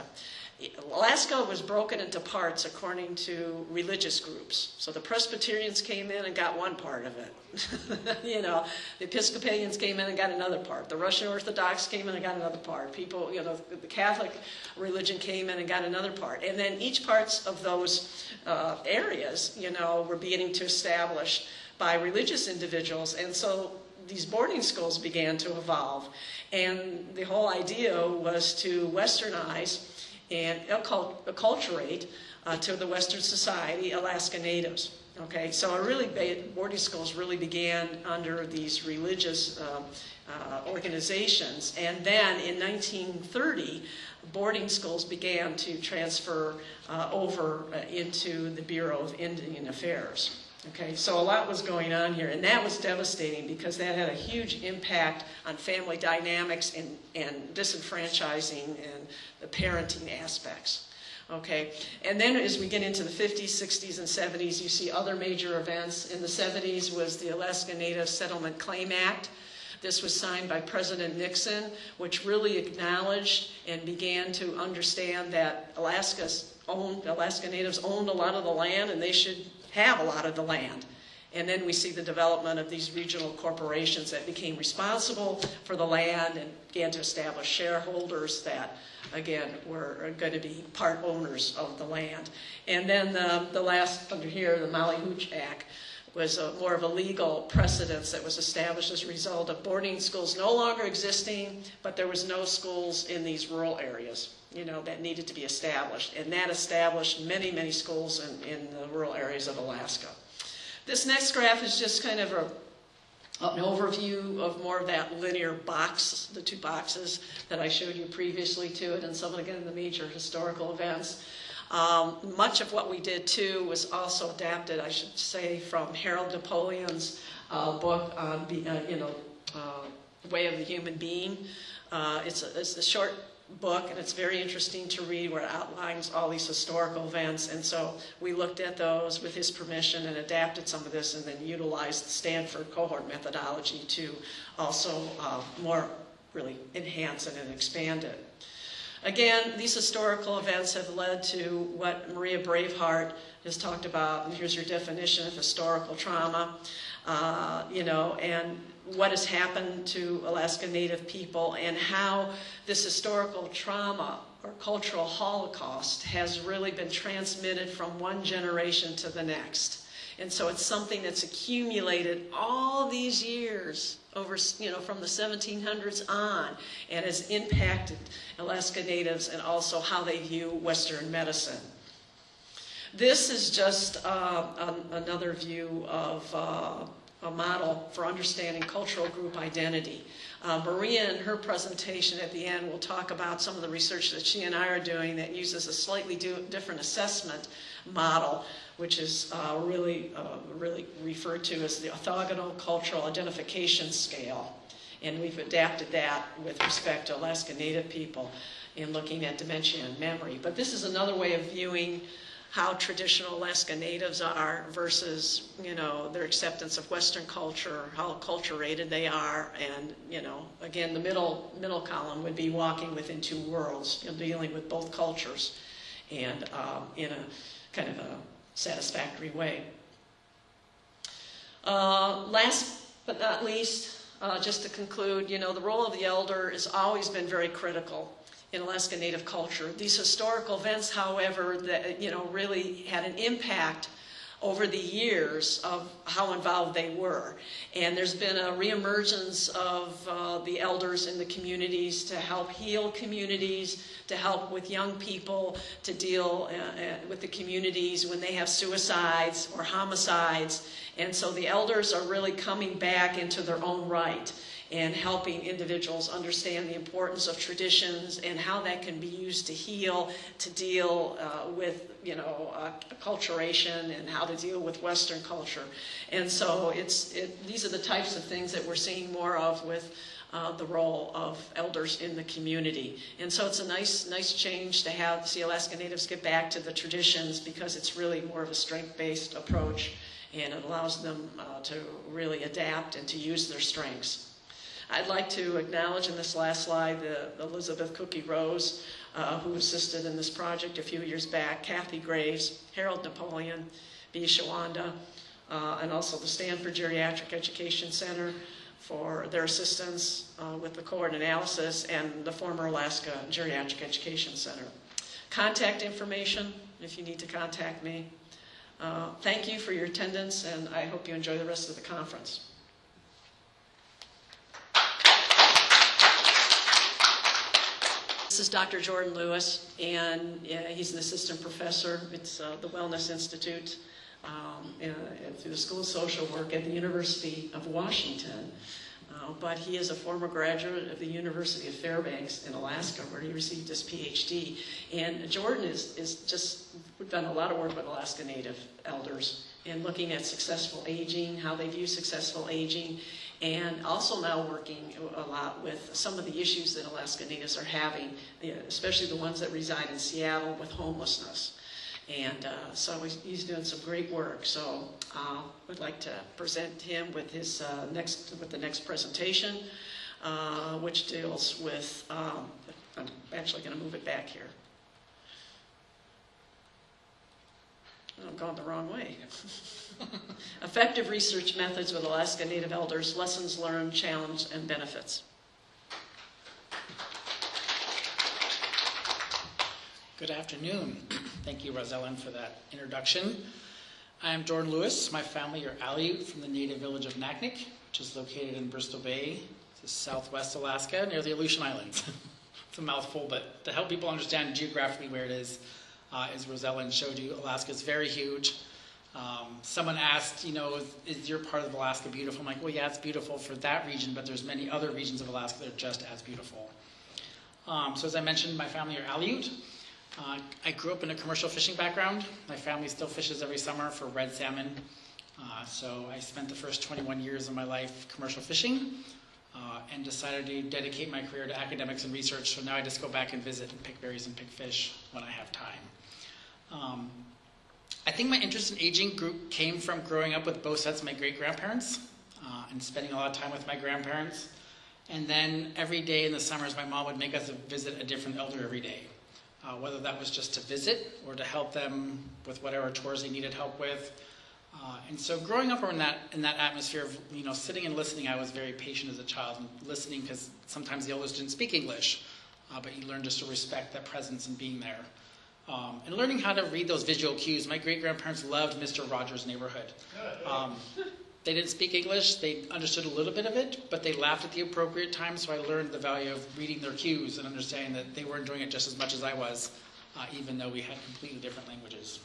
Alaska was broken into parts according to religious groups. So the Presbyterians came in and got one part of it. You know, the Episcopalians came in and got another part. The Russian Orthodox came in and got another part. People, you know, the Catholic religion came in and got another part. And then each parts of those uh, areas, you know, were beginning to establish by religious individuals. And so these boarding schools began to evolve. And the whole idea was to westernize and acculturate uh, to the Western society Alaska Natives. Okay, so it really, boarding schools really began under these religious uh, uh, organizations. And then in nineteen thirty, boarding schools began to transfer uh, over uh, into the Bureau of Indian Affairs. Okay, so a lot was going on here, and that was devastating because that had a huge impact on family dynamics and, and disenfranchising and the parenting aspects. Okay, and then as we get into the fifties, sixties, and seventies, you see other major events. In the seventies was the Alaska Native Settlement Claim Act. This was signed by President Nixon, which really acknowledged and began to understand that Alaska's owned, Alaska Natives owned a lot of the land, and they should have a lot of the land. And then we see the development of these regional corporations that became responsible for the land and began to establish shareholders that, again, were going to be part owners of the land. And then the, the last under here, the Molly Hooch Act, was a, more of a legal precedence that was established as a result of boarding schools no longer existing, but there was no schools in these rural areas, you know, that needed to be established. And that established many, many schools in, in the rural areas of Alaska. This next graph is just kind of a, an overview of more of that linear box, the two boxes that I showed you previously to it, and some of, again, the major historical events. Um, much of what we did, too, was also adapted, I should say, from Harold Napoleon's uh, book on, uh, you know, uh, Way of the Human Being. Uh, it's, a, it's a short book, and it's very interesting to read, where it outlines all these historical events. And so we looked at those with his permission and adapted some of this, and then utilized the Stanford cohort methodology to also uh, more really enhance it and expand it. Again, these historical events have led to what Maria Braveheart has talked about, and here's your definition of historical trauma, uh, you know, and what has happened to Alaska Native people, and how this historical trauma or cultural holocaust has really been transmitted from one generation to the next. And so it's something that's accumulated all these years over, you know, from the seventeen hundreds on, and has impacted Alaska Natives and also how they view Western medicine. This is just uh, an, another view of uh, a model for understanding cultural group identity. Uh, Maria, in her presentation at the end, will talk about some of the research that she and I are doing that uses a slightly do, different assessment model, which is uh, really, uh, really referred to as the orthogonal cultural identification scale. And we've adapted that with respect to Alaska Native people in looking at dementia and memory. But this is another way of viewing how traditional Alaska Natives are versus, you know, their acceptance of Western culture, how acculturated they are, and, you know, again, the middle middle column would be walking within two worlds, you know, dealing with both cultures, and um, in a kind of a satisfactory way. Uh, last but not least, uh, just to conclude, you know, the role of the elder has always been very critical in Alaska Native culture. These historical events, however, that, you know, really had an impact over the years of how involved they were. And there's been a reemergence of uh, the elders in the communities to help heal communities, to help with young people, to deal uh, with the communities when they have suicides or homicides. And so the elders are really coming back into their own right and helping individuals understand the importance of traditions and how that can be used to heal, to deal uh, with, you know, uh, acculturation and how to deal with Western culture. And so it's it, these are the types of things that we're seeing more of with uh, the role of elders in the community. And so it's a nice, nice change to have see Alaska Natives get back to the traditions, because it's really more of a strength-based approach, and it allows them uh, to really adapt and to use their strengths. I'd like to acknowledge in this last slide the Elizabeth Cookie Rose, uh, who assisted in this project a few years back, Kathy Graves, Harold Napoleon, B. Shawanda, uh, and also the Stanford Geriatric Education Center for their assistance uh, with the cohort analysis, and the former Alaska Geriatric Education Center. Contact information if you need to contact me. Uh, thank you for your attendance, and I hope you enjoy the rest of the conference. This is Doctor Jordan Lewis, and yeah, he's an assistant professor. It's uh, the Wellness Institute um, and, and through the School of Social Work at the University of Washington. Uh, but he is a former graduate of the University of Fairbanks in Alaska, where he received his P H D. And Jordan is, is just, we've done a lot of work with Alaska Native elders in looking at successful aging, how they view successful aging, and also now working a lot with some of the issues that Alaska Natives are having, especially the ones that reside in Seattle with homelessness. And uh, so he's doing some great work. So I uh, would like to present him with his uh, next, with the next presentation, uh, which deals with, um, I'm actually going to move it back here. I'm going the wrong way. Effective research methods with Alaska Native elders, lessons learned, challenge, and benefits. Good afternoon. Thank you, Rosellen, for that introduction. I am Jordan Lewis. My family are Aleut from the native village of Naknek, which is located in Bristol Bay, to southwest Alaska, near the Aleutian Islands. It's a mouthful, but to help people understand geographically where it is, uh, as Rosellen showed you, Alaska is very huge. Um, someone asked, you know, is, is your part of Alaska beautiful? I'm like, well, yeah, it's beautiful for that region, but there's many other regions of Alaska that are just as beautiful. Um, so as I mentioned, my family are Aleut. Uh, I grew up in a commercial fishing background. My family still fishes every summer for red salmon. Uh, so I spent the first twenty-one years of my life commercial fishing uh, and decided to dedicate my career to academics and research. So now I just go back and visit and pick berries and pick fish when I have time. Um, I think my interest in aging group came from growing up with both sets of my great-grandparents uh, and spending a lot of time with my grandparents. And then every day in the summers, my mom would make us visit a different elder every day. Uh, whether that was just to visit or to help them with whatever chores they needed help with. Uh, and so growing up in that, in that atmosphere of, you know, sitting and listening, I was very patient as a child, and listening because sometimes the elders didn't speak English, uh, but you learn just to respect that presence and being there. Um, and learning how to read those visual cues. My great-grandparents loved Mister Rogers' Neighborhood. Um, They didn't speak English, they understood a little bit of it, but they laughed at the appropriate time, so I learned the value of reading their cues and understanding that they weren't doing it just as much as I was, uh, even though we had completely different languages.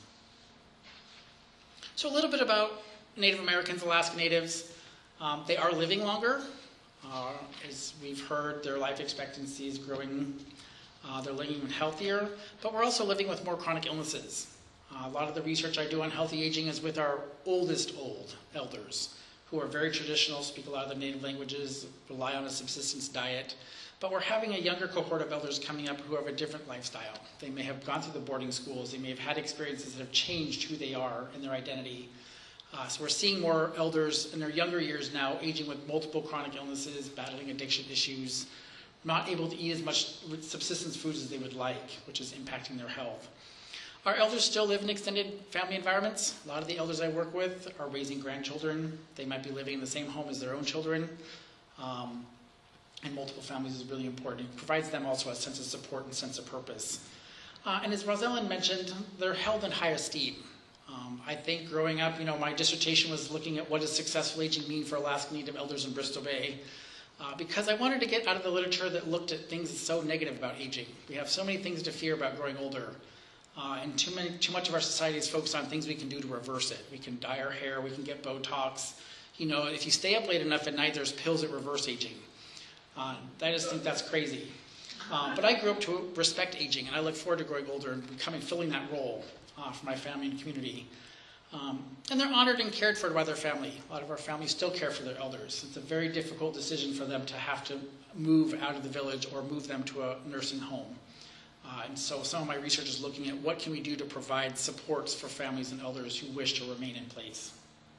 So a little bit about Native Americans, Alaska Natives. Um, they are living longer. Uh, as we've heard, their life expectancy is growing. Uh, they're living even healthier, but we're also living with more chronic illnesses. Uh, a lot of the research I do on healthy aging is with our oldest old elders, who are very traditional, speak a lot of the native languages, rely on a subsistence diet. But we're having a younger cohort of elders coming up who have a different lifestyle. They may have gone through the boarding schools, they may have had experiences that have changed who they are and their identity. Uh, so we're seeing more elders in their younger years now aging with multiple chronic illnesses, battling addiction issues, not able to eat as much subsistence foods as they would like, which is impacting their health. Our elders still live in extended family environments. A lot of the elders I work with are raising grandchildren. They might be living in the same home as their own children. Um, and multiple families is really important. It provides them also a sense of support and sense of purpose. Uh, and as Rosellen mentioned, they're held in high esteem. Um, I think growing up, you know, my dissertation was looking at what does successful aging mean for Alaska Native elders in Bristol Bay, uh, because I wanted to get out of the literature that looked at things so negative about aging. We have so many things to fear about growing older, uh, and too many, too much of our society is focused on things we can do to reverse it. We can dye our hair, we can get Botox. You know, if you stay up late enough at night, there's pills that reverse aging. Uh, I just think that's crazy. Um, but I grew up to respect aging, and I look forward to growing older and becoming, filling that role uh, for my family and community. Um, and they're honored and cared for by their family. A lot of our families still care for their elders. It's a very difficult decision for them to have to move out of the village or move them to a nursing home. Uh, and so some of my research is looking at what can we do to provide supports for families and elders who wish to remain in place.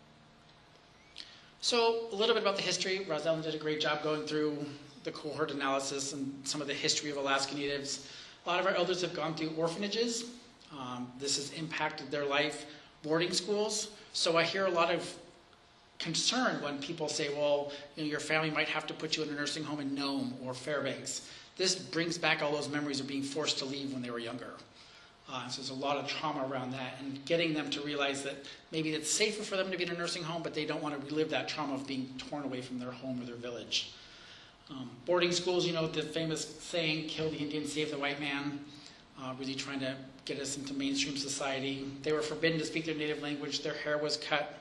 So a little bit about the history. Rosellen did a great job going through the cohort analysis and some of the history of Alaska Natives. A lot of our elders have gone through orphanages. Um, this has impacted their life. Boarding schools. So I hear a lot of concern when people say, well, you know, your family might have to put you in a nursing home in Nome or Fairbanks. This brings back all those memories of being forced to leave when they were younger. Uh, so there's a lot of trauma around that, and getting them to realize that maybe it's safer for them to be in a nursing home, but they don't want to relive that trauma of being torn away from their home or their village. Um, boarding schools, you know, the famous saying, kill the Indian, save the white man, uh, really trying to get us into mainstream society. They were forbidden to speak their native language. Their hair was cut.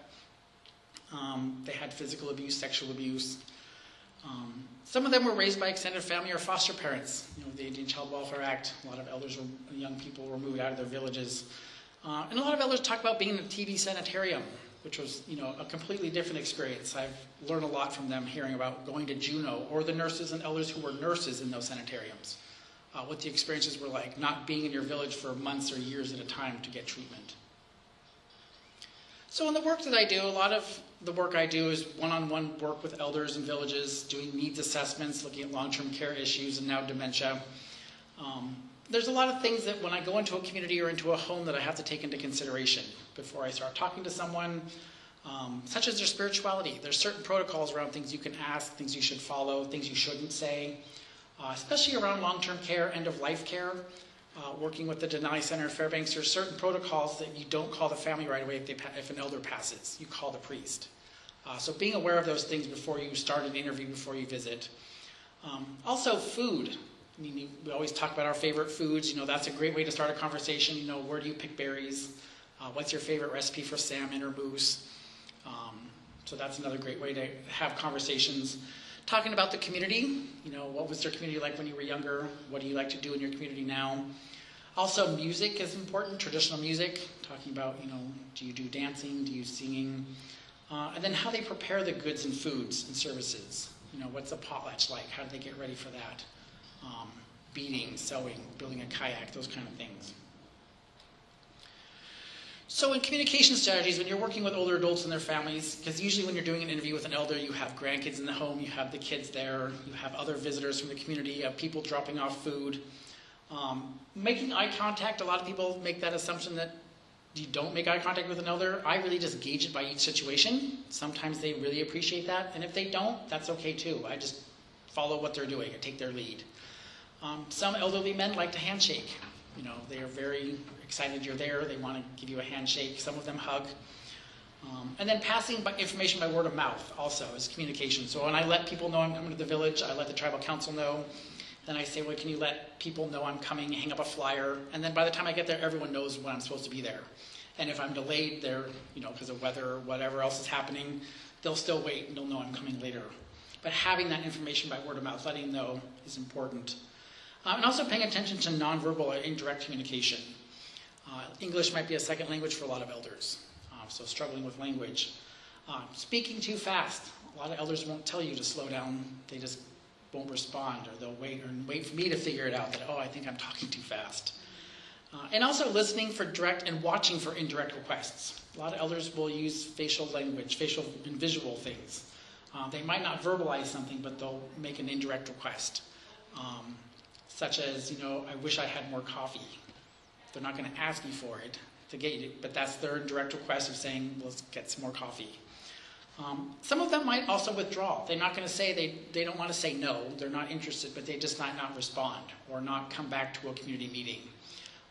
Um, they had physical abuse, sexual abuse. Um, some of them were raised by extended family or foster parents. You know, the Indian Child Welfare Act, a lot of elders, were, young people were moved out of their villages. Uh, and a lot of elders talk about being in a T V sanitarium, which was, you know, a completely different experience. I've learned a lot from them, hearing about going to Juneau, or the nurses and elders who were nurses in those sanitariums, uh, what the experiences were like, not being in your village for months or years at a time to get treatment. So in the work that I do, a lot of the work I do is one-on-one work with elders in villages, doing needs assessments, looking at long-term care issues, and now dementia. Um, there's a lot of things that when I go into a community or into a home that I have to take into consideration before I start talking to someone, um, such as their spirituality. There's certain protocols around things you can ask, things you should follow, things you shouldn't say, uh, especially around long-term care, end-of-life care. Uh, working with the Denali Center in Fairbanks, there's certain protocols that you don't call the family right away if, they, if an elder passes. You call the priest. Uh, so being aware of those things before you start an interview, before you visit. Um, also, food. I mean, we always talk about our favorite foods. You know, that's a great way to start a conversation. You know, where do you pick berries? Uh, what's your favorite recipe for salmon or moose? Um, so that's another great way to have conversations. Talking about the community, you know, what was their community like when you were younger? What do you like to do in your community now? Also, music is important, traditional music. Talking about, you know, do you do dancing? Do you singing? Uh, and then how they prepare the goods and foods and services. You know, what's a potlatch like? How do they get ready for that? Um, beading, sewing, building a kayak, those kind of things. So in communication strategies, when you're working with older adults and their families, because usually when you're doing an interview with an elder, you have grandkids in the home, you have the kids there, you have other visitors from the community, you have people dropping off food. Um, making eye contact, a lot of people make that assumption that you don't make eye contact with an elder. I really just gauge it by each situation. Sometimes they really appreciate that, and if they don't, that's okay too. I just follow what they're doing, I take their lead. Um, some elderly men like to handshake. You know, they are very excited you're there. They want to give you a handshake. Some of them hug. Um, and then passing by information by word of mouth also is communication. So when I let people know I'm coming to the village, I let the tribal council know. Then I say, well, can you let people know I'm coming, hang up a flyer. And then by the time I get there, everyone knows when I'm supposed to be there. And if I'm delayed there, you know, because of weather or whatever else is happening, they'll still wait and they'll know I'm coming later. But having that information by word of mouth, letting them know, is important. Uh, and also paying attention to nonverbal or indirect communication. Uh, English might be a second language for a lot of elders, uh, so struggling with language. Uh, speaking too fast. A lot of elders won't tell you to slow down. They just won't respond, or they'll wait, or wait for me to figure it out that, oh, I think I'm talking too fast. Uh, and also listening for direct and watching for indirect requests. A lot of elders will use facial language, facial and visual things. Uh, they might not verbalize something, but they'll make an indirect request. Um, such as, you know, I wish I had more coffee. They're not going to ask you for it to get it, but that's their direct request of saying, let's get some more coffee. Um, some of them might also withdraw. They're not going to say, they, they don't want to say no, they're not interested, but they just might not respond or not come back to a community meeting.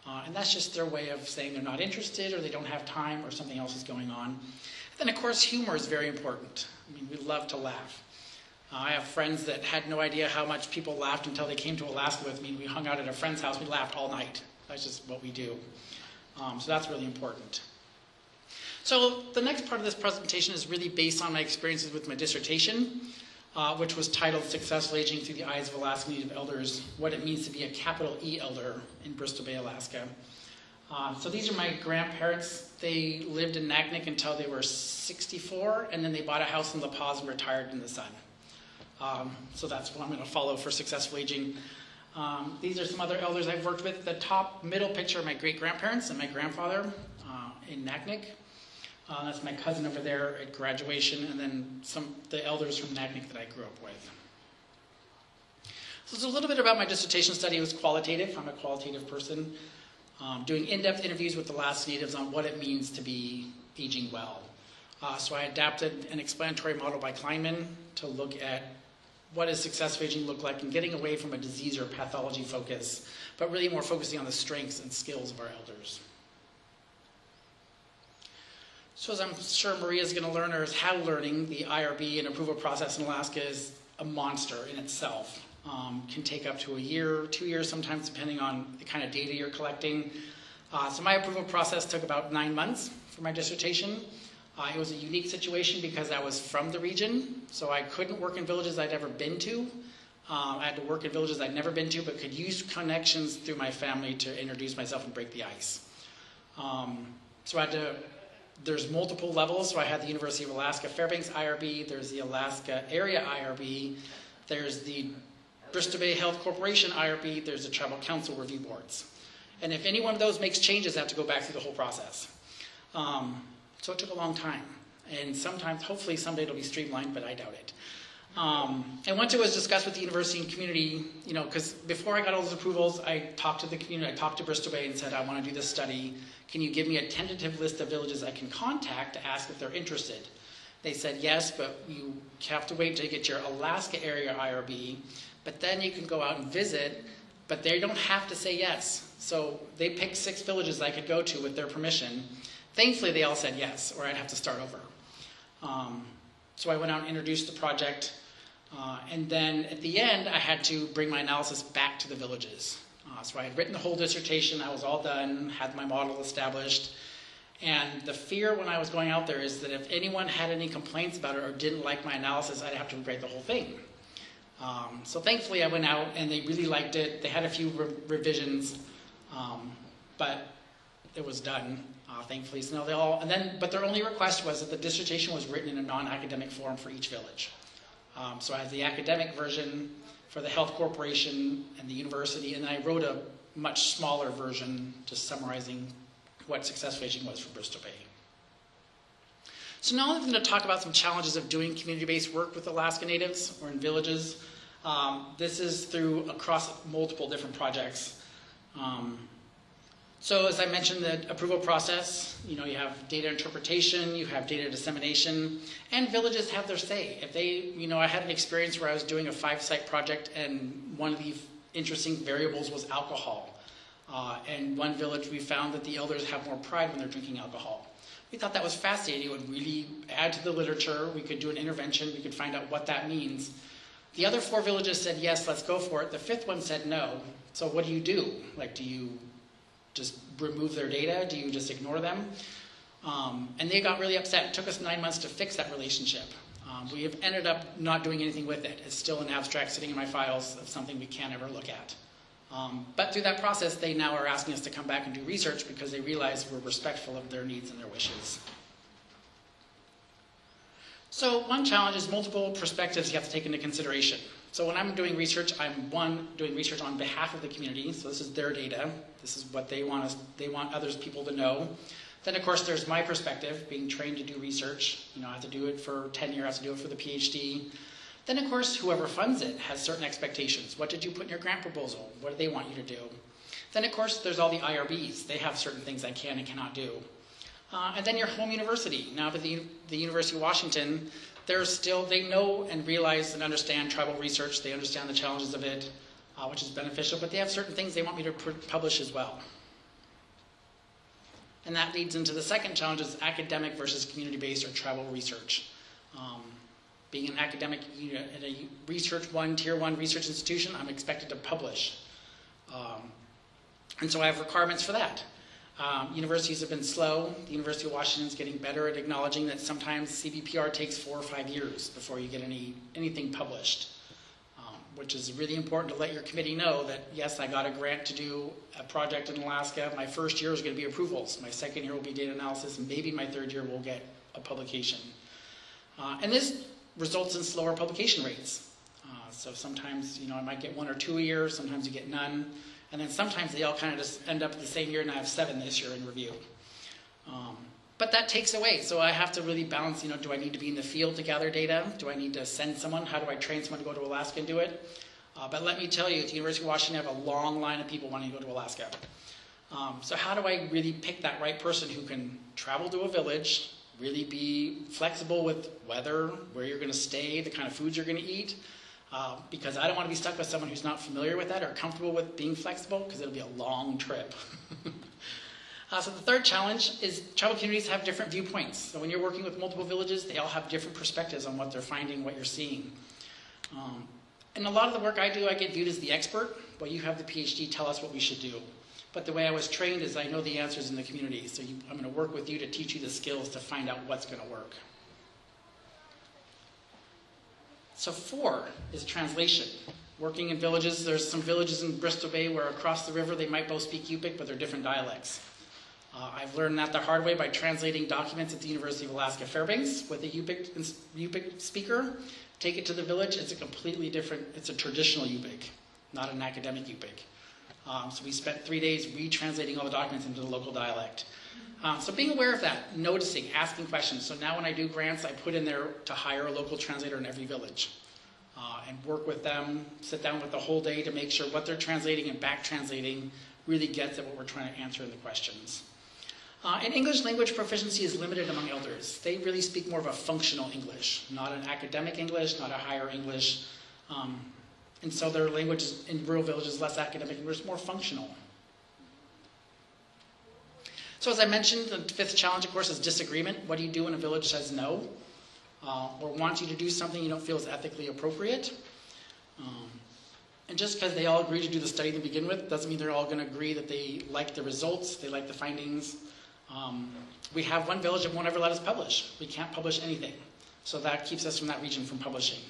Uh, and that's just their way of saying they're not interested or they don't have time or something else is going on. And then, of course, humor is very important. I mean, we love to laugh. Uh, I have friends that had no idea how much people laughed until they came to Alaska with me. We hung out at a friend's house. We laughed all night. That's just what we do. Um, so that's really important. So the next part of this presentation is really based on my experiences with my dissertation, uh, which was titled Successful Aging Through the Eyes of Alaska Native Elders, What It Means to be a Capital E Elder in Bristol Bay, Alaska. Uh, so these are my grandparents. They lived in Naknek until they were sixty-four, and then they bought a house in La Paz and retired in the sun. Um, so that's what I'm going to follow for successful aging. Um, these are some other elders I've worked with. The top middle picture are my great-grandparents and my grandfather uh, in Naknek. Uh, that's my cousin over there at graduation, and then some the elders from Naknek that I grew up with. So it's a little bit about my dissertation study. It was qualitative. I'm a qualitative person. Um, doing in-depth interviews with the Alaska Natives on what it means to be aging well. Uh, so I adapted an explanatory model by Kleinman to look at what does successful aging look like and getting away from a disease or pathology focus, but really more focusing on the strengths and skills of our elders. So as I'm sure Maria's going to learn, or is how learning, the I R B and approval process in Alaska is a monster in itself. Um, can take up to a year, two years sometimes, depending on the kind of data you're collecting. Uh, so my approval process took about nine months for my dissertation. Uh, it was a unique situation because I was from the region, so I couldn't work in villages I'd ever been to. Uh, I had to work in villages I'd never been to, but could use connections through my family to introduce myself and break the ice. Um, so I had to, there's multiple levels. So I had the University of Alaska Fairbanks I R B, there's the Alaska Area I R B, there's the Bristol Bay Health Corporation I R B, there's the Tribal Council Review Boards. And if any one of those makes changes, I have to go back through the whole process. Um, so it took a long time. And sometimes, hopefully someday it'll be streamlined, but I doubt it. Um, and once it was discussed with the university and community, you know, because before I got all those approvals, I talked to the community, I talked to Bristol Bay and said, I want to do this study. Can you give me a tentative list of villages I can contact to ask if they're interested? They said, yes, but you have to wait until you get your Alaska Area I R B, but then you can go out and visit, but they don't have to say yes. So they picked six villages I could go to with their permission. Thankfully, they all said yes, or I'd have to start over. Um, so I went out and introduced the project, uh, and then at the end, I had to bring my analysis back to the villages. Uh, so I had written the whole dissertation, I was all done, had my model established, and the fear when I was going out there is that if anyone had any complaints about it or didn't like my analysis, I'd have to rewrite the whole thing. Um, so thankfully I went out and they really liked it. They had a few re revisions, um, but it was done, uh, thankfully. So now they all, and then, but their only request was that the dissertation was written in a non-academic form for each village. Um, so I had the academic version for the Health Corporation and the university, and I wrote a much smaller version just summarizing what successful aging was for Bristol Bay. So now I'm going to talk about some challenges of doing community-based work with Alaska Natives or in villages. Um, this is through across multiple different projects. Um, so as I mentioned, the approval process, you know, you have data interpretation, you have data dissemination, and villages have their say. If they, you know, I had an experience where I was doing a five-site project, and one of the interesting variables was alcohol. Uh, and one village, we found that the elders have more pride when they're drinking alcohol. We thought that was fascinating. It would really add to the literature. We could do an intervention. We could find out what that means. The other four villages said, yes, let's go for it. The fifth one said no. So what do you do? Like, do you just remove their data? Do you just ignore them? Um, and they got really upset. It took us nine months to fix that relationship. Um, we have ended up not doing anything with it. It's still an abstract sitting in my files of something we can't ever look at. Um, but through that process, they now are asking us to come back and do research because they realize we're respectful of their needs and their wishes. So one challenge is multiple perspectives you have to take into consideration. So when I'm doing research, I'm one, doing research on behalf of the community. So this is their data. This is what they want us, they want others people to know. Then of course there's my perspective, being trained to do research. You know, I have to do it for tenure, I have to do it for the PhD. Then, of course, whoever funds it has certain expectations. What did you put in your grant proposal? What do they want you to do? Then, of course, there's all the I R Bs. They have certain things I can and cannot do. Uh, and then your home university. Now, for the, the University of Washington, they're still, they know and realize and understand tribal research. They understand the challenges of it, uh, which is beneficial. But they have certain things they want me to publish as well. And that leads into the second challenge, is academic versus community-based or tribal research. Um, being an academic, you know, at a research one, tier one research institution, I'm expected to publish. Um, and so I have requirements for that. Um, universities have been slow. The University of Washington is getting better at acknowledging that sometimes C V P R takes four or five years before you get any anything published, um, which is really important to let your committee know that, yes, I got a grant to do a project in Alaska. My first year is going to be approvals. My second year will be data analysis, and maybe my third year will get a publication. Uh, and this results in slower publication rates. Uh, so sometimes, you know, I might get one or two a year. Sometimes you get none. And then sometimes they all kind of just end up the same year, and I have seven this year in review. Um, but that takes away. So I have to really balance, you know, do I need to be in the field to gather data? Do I need to send someone? How do I train someone to go to Alaska and do it? Uh, but let me tell you, at the University of Washington, I have a long line of people wanting to go to Alaska. Um, so how do I really pick that right person who can travel to a village, really be flexible with weather, where you're going to stay, the kind of foods you're going to eat? Uh, because I don't want to be stuck with someone who's not familiar with that or comfortable with being flexible, because it'll be a long trip. uh, so the third challenge is tribal communities have different viewpoints. So when you're working with multiple villages, they all have different perspectives on what they're finding, what you're seeing. Um, and a lot of the work I do, I get viewed as the expert. Well, you have the PhD, tell us what we should do. But the way I was trained is I know the answers in the community. So you, I'm going to work with you to teach you the skills to find out what's going to work. So four is translation. Working in villages, there's some villages in Bristol Bay where across the river they might both speak Yupik, but they're different dialects. Uh, I've learned that the hard way by translating documents at the University of Alaska Fairbanks with a Yupik, Yupik speaker. Take it to the village, it's a completely different, it's a traditional Yupik, not an academic Yupik. Um, so we spent three days retranslating all the documents into the local dialect. Um, so being aware of that, noticing, asking questions. So now when I do grants, I put in there to hire a local translator in every village uh, and work with them, sit down with the whole day to make sure what they're translating and back translating really gets at what we're trying to answer in the questions. Uh, and English language proficiency is limited among elders. They really speak more of a functional English, not an academic English, not a higher English. Um, and so their language in rural villages is less academic English, more functional. So as I mentioned, the fifth challenge, of course, is disagreement. What do you do when a village says no? Uh, or wants you to do something you don't feel is ethically appropriate? Um, and just because they all agree to do the study to begin with, doesn't mean they're all going to agree that they like the results, they like the findings. Um, we have one village that won't ever let us publish. We can't publish anything. So that keeps us from that region from publishing.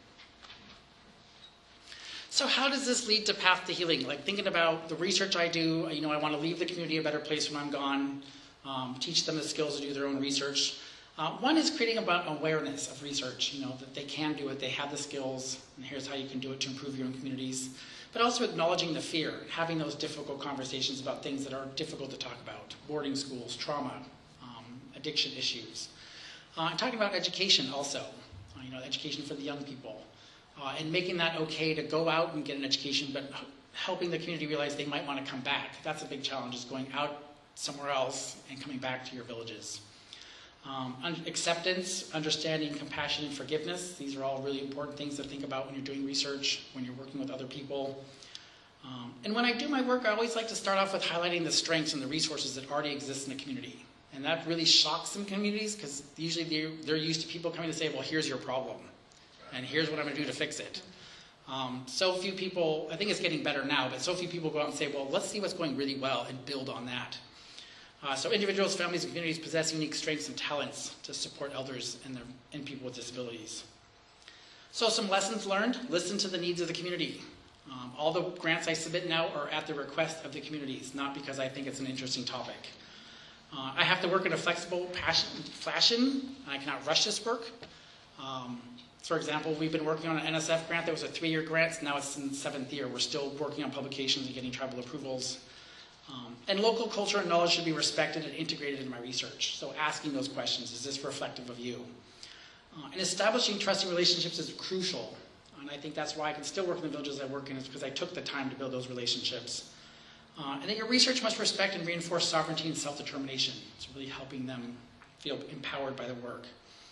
So how does this lead to path to healing? Like thinking about the research I do, you know, I want to leave the community a better place when I'm gone, um, teach them the skills to do their own research. Uh, one is creating about awareness of research, you know, that they can do it, they have the skills, and here's how you can do it to improve your own communities. But also acknowledging the fear, having those difficult conversations about things that are difficult to talk about, boarding schools, trauma, um, addiction issues. Uh, and talking about education also, uh, you know, education for the young people. Uh, and making that okay to go out and get an education, but helping the community realize they might want to come back. That's a big challenge, is going out somewhere else and coming back to your villages. Um, un acceptance, understanding, compassion, and forgiveness. These are all really important things to think about when you're doing research, when you're working with other people. Um, and when I do my work, I always like to start off with highlighting the strengths and the resources that already exist in the community. And that really shocks some communities, because usually they're, they're used to people coming to say, well, here's your problem. And here's what I'm going to do to fix it. Um, so few people, I think it's getting better now, but so few people go out and say, well, let's see what's going really well and build on that. Uh, so individuals, families, and communities possess unique strengths and talents to support elders and, their, and people with disabilities. So some lessons learned: listen to the needs of the community. Um, all the grants I submit now are at the request of the communities, not because I think it's an interesting topic. Uh, I have to work in a flexible fashion. I cannot rush this work. Um, For example, we've been working on an N S F grant that was a three-year grant. Now it's in seventh year. We're still working on publications and getting tribal approvals. Um, and local culture and knowledge should be respected and integrated in my research. So asking those questions, is this reflective of you? Uh, and establishing trusting relationships is crucial. And I think that's why I can still work in the villages I work in, is because I took the time to build those relationships. Uh, and then your research must respect and reinforce sovereignty and self-determination. It's really helping them feel empowered by the work.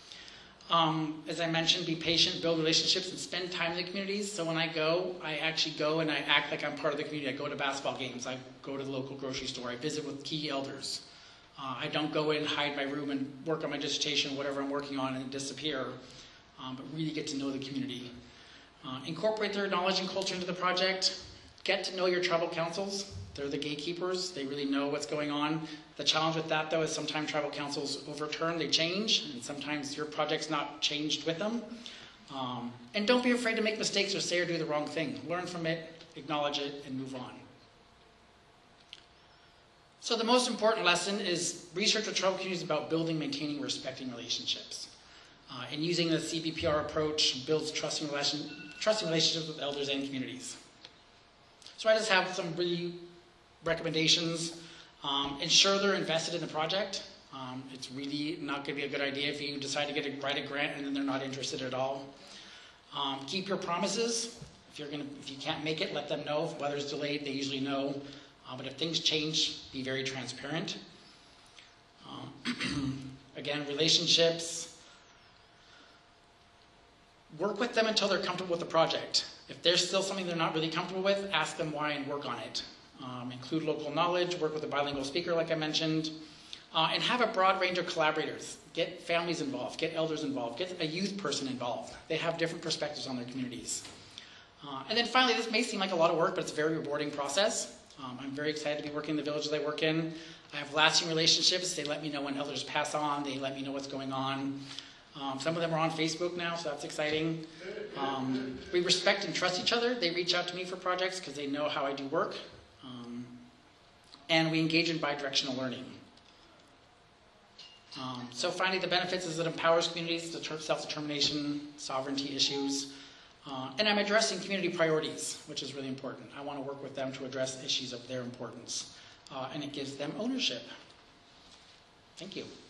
Um, as I mentioned, be patient, build relationships, and spend time in the communities. So when I go, I actually go and I act like I'm part of the community. I go to basketball games. I go to the local grocery store. I visit with key elders. Uh, I don't go in, hide my room, and work on my dissertation, whatever I'm working on, and disappear, um, but really get to know the community. Uh, incorporate their knowledge and culture into the project. Get to know your tribal councils. They're the gatekeepers. They really know what's going on. The challenge with that, though, is sometimes tribal councils overturn, they change, and sometimes your project's not changed with them. Um, and don't be afraid to make mistakes or say or do the wrong thing. Learn from it, acknowledge it, and move on. So the most important lesson is research with tribal communities about building, maintaining, respecting relationships. Uh, and using the C B P R approach builds trusting, relation, trusting relationships with elders and communities. So I just have some really recommendations. Um, ensure they're invested in the project. Um, it's really not going to be a good idea if you decide to get a, write a grant and then they're not interested at all. Um, keep your promises. If you're going to, if you can't make it, let them know. If weather's delayed, they usually know. Uh, but if things change, be very transparent. Um, again, relationships. Work with them until they're comfortable with the project. If there's still something they're not really comfortable with, ask them why and work on it. Um, include local knowledge, work with a bilingual speaker like I mentioned, uh, and have a broad range of collaborators. Get families involved, get elders involved, get a youth person involved. They have different perspectives on their communities. Uh, and then finally, this may seem like a lot of work, but it's a very rewarding process. Um, I'm very excited to be working in the villages I work in. I have lasting relationships. They let me know when elders pass on. They let me know what's going on. Um, some of them are on Facebook now, so that's exciting. Um, we respect and trust each other. They reach out to me for projects because they know how I do work. Um, and we engage in bi-directional learning. Um, so finally, the benefits is it empowers communities to self-determination, sovereignty issues. Uh, and I'm addressing community priorities, which is really important. I want to work with them to address issues of their importance. Uh, and it gives them ownership. Thank you.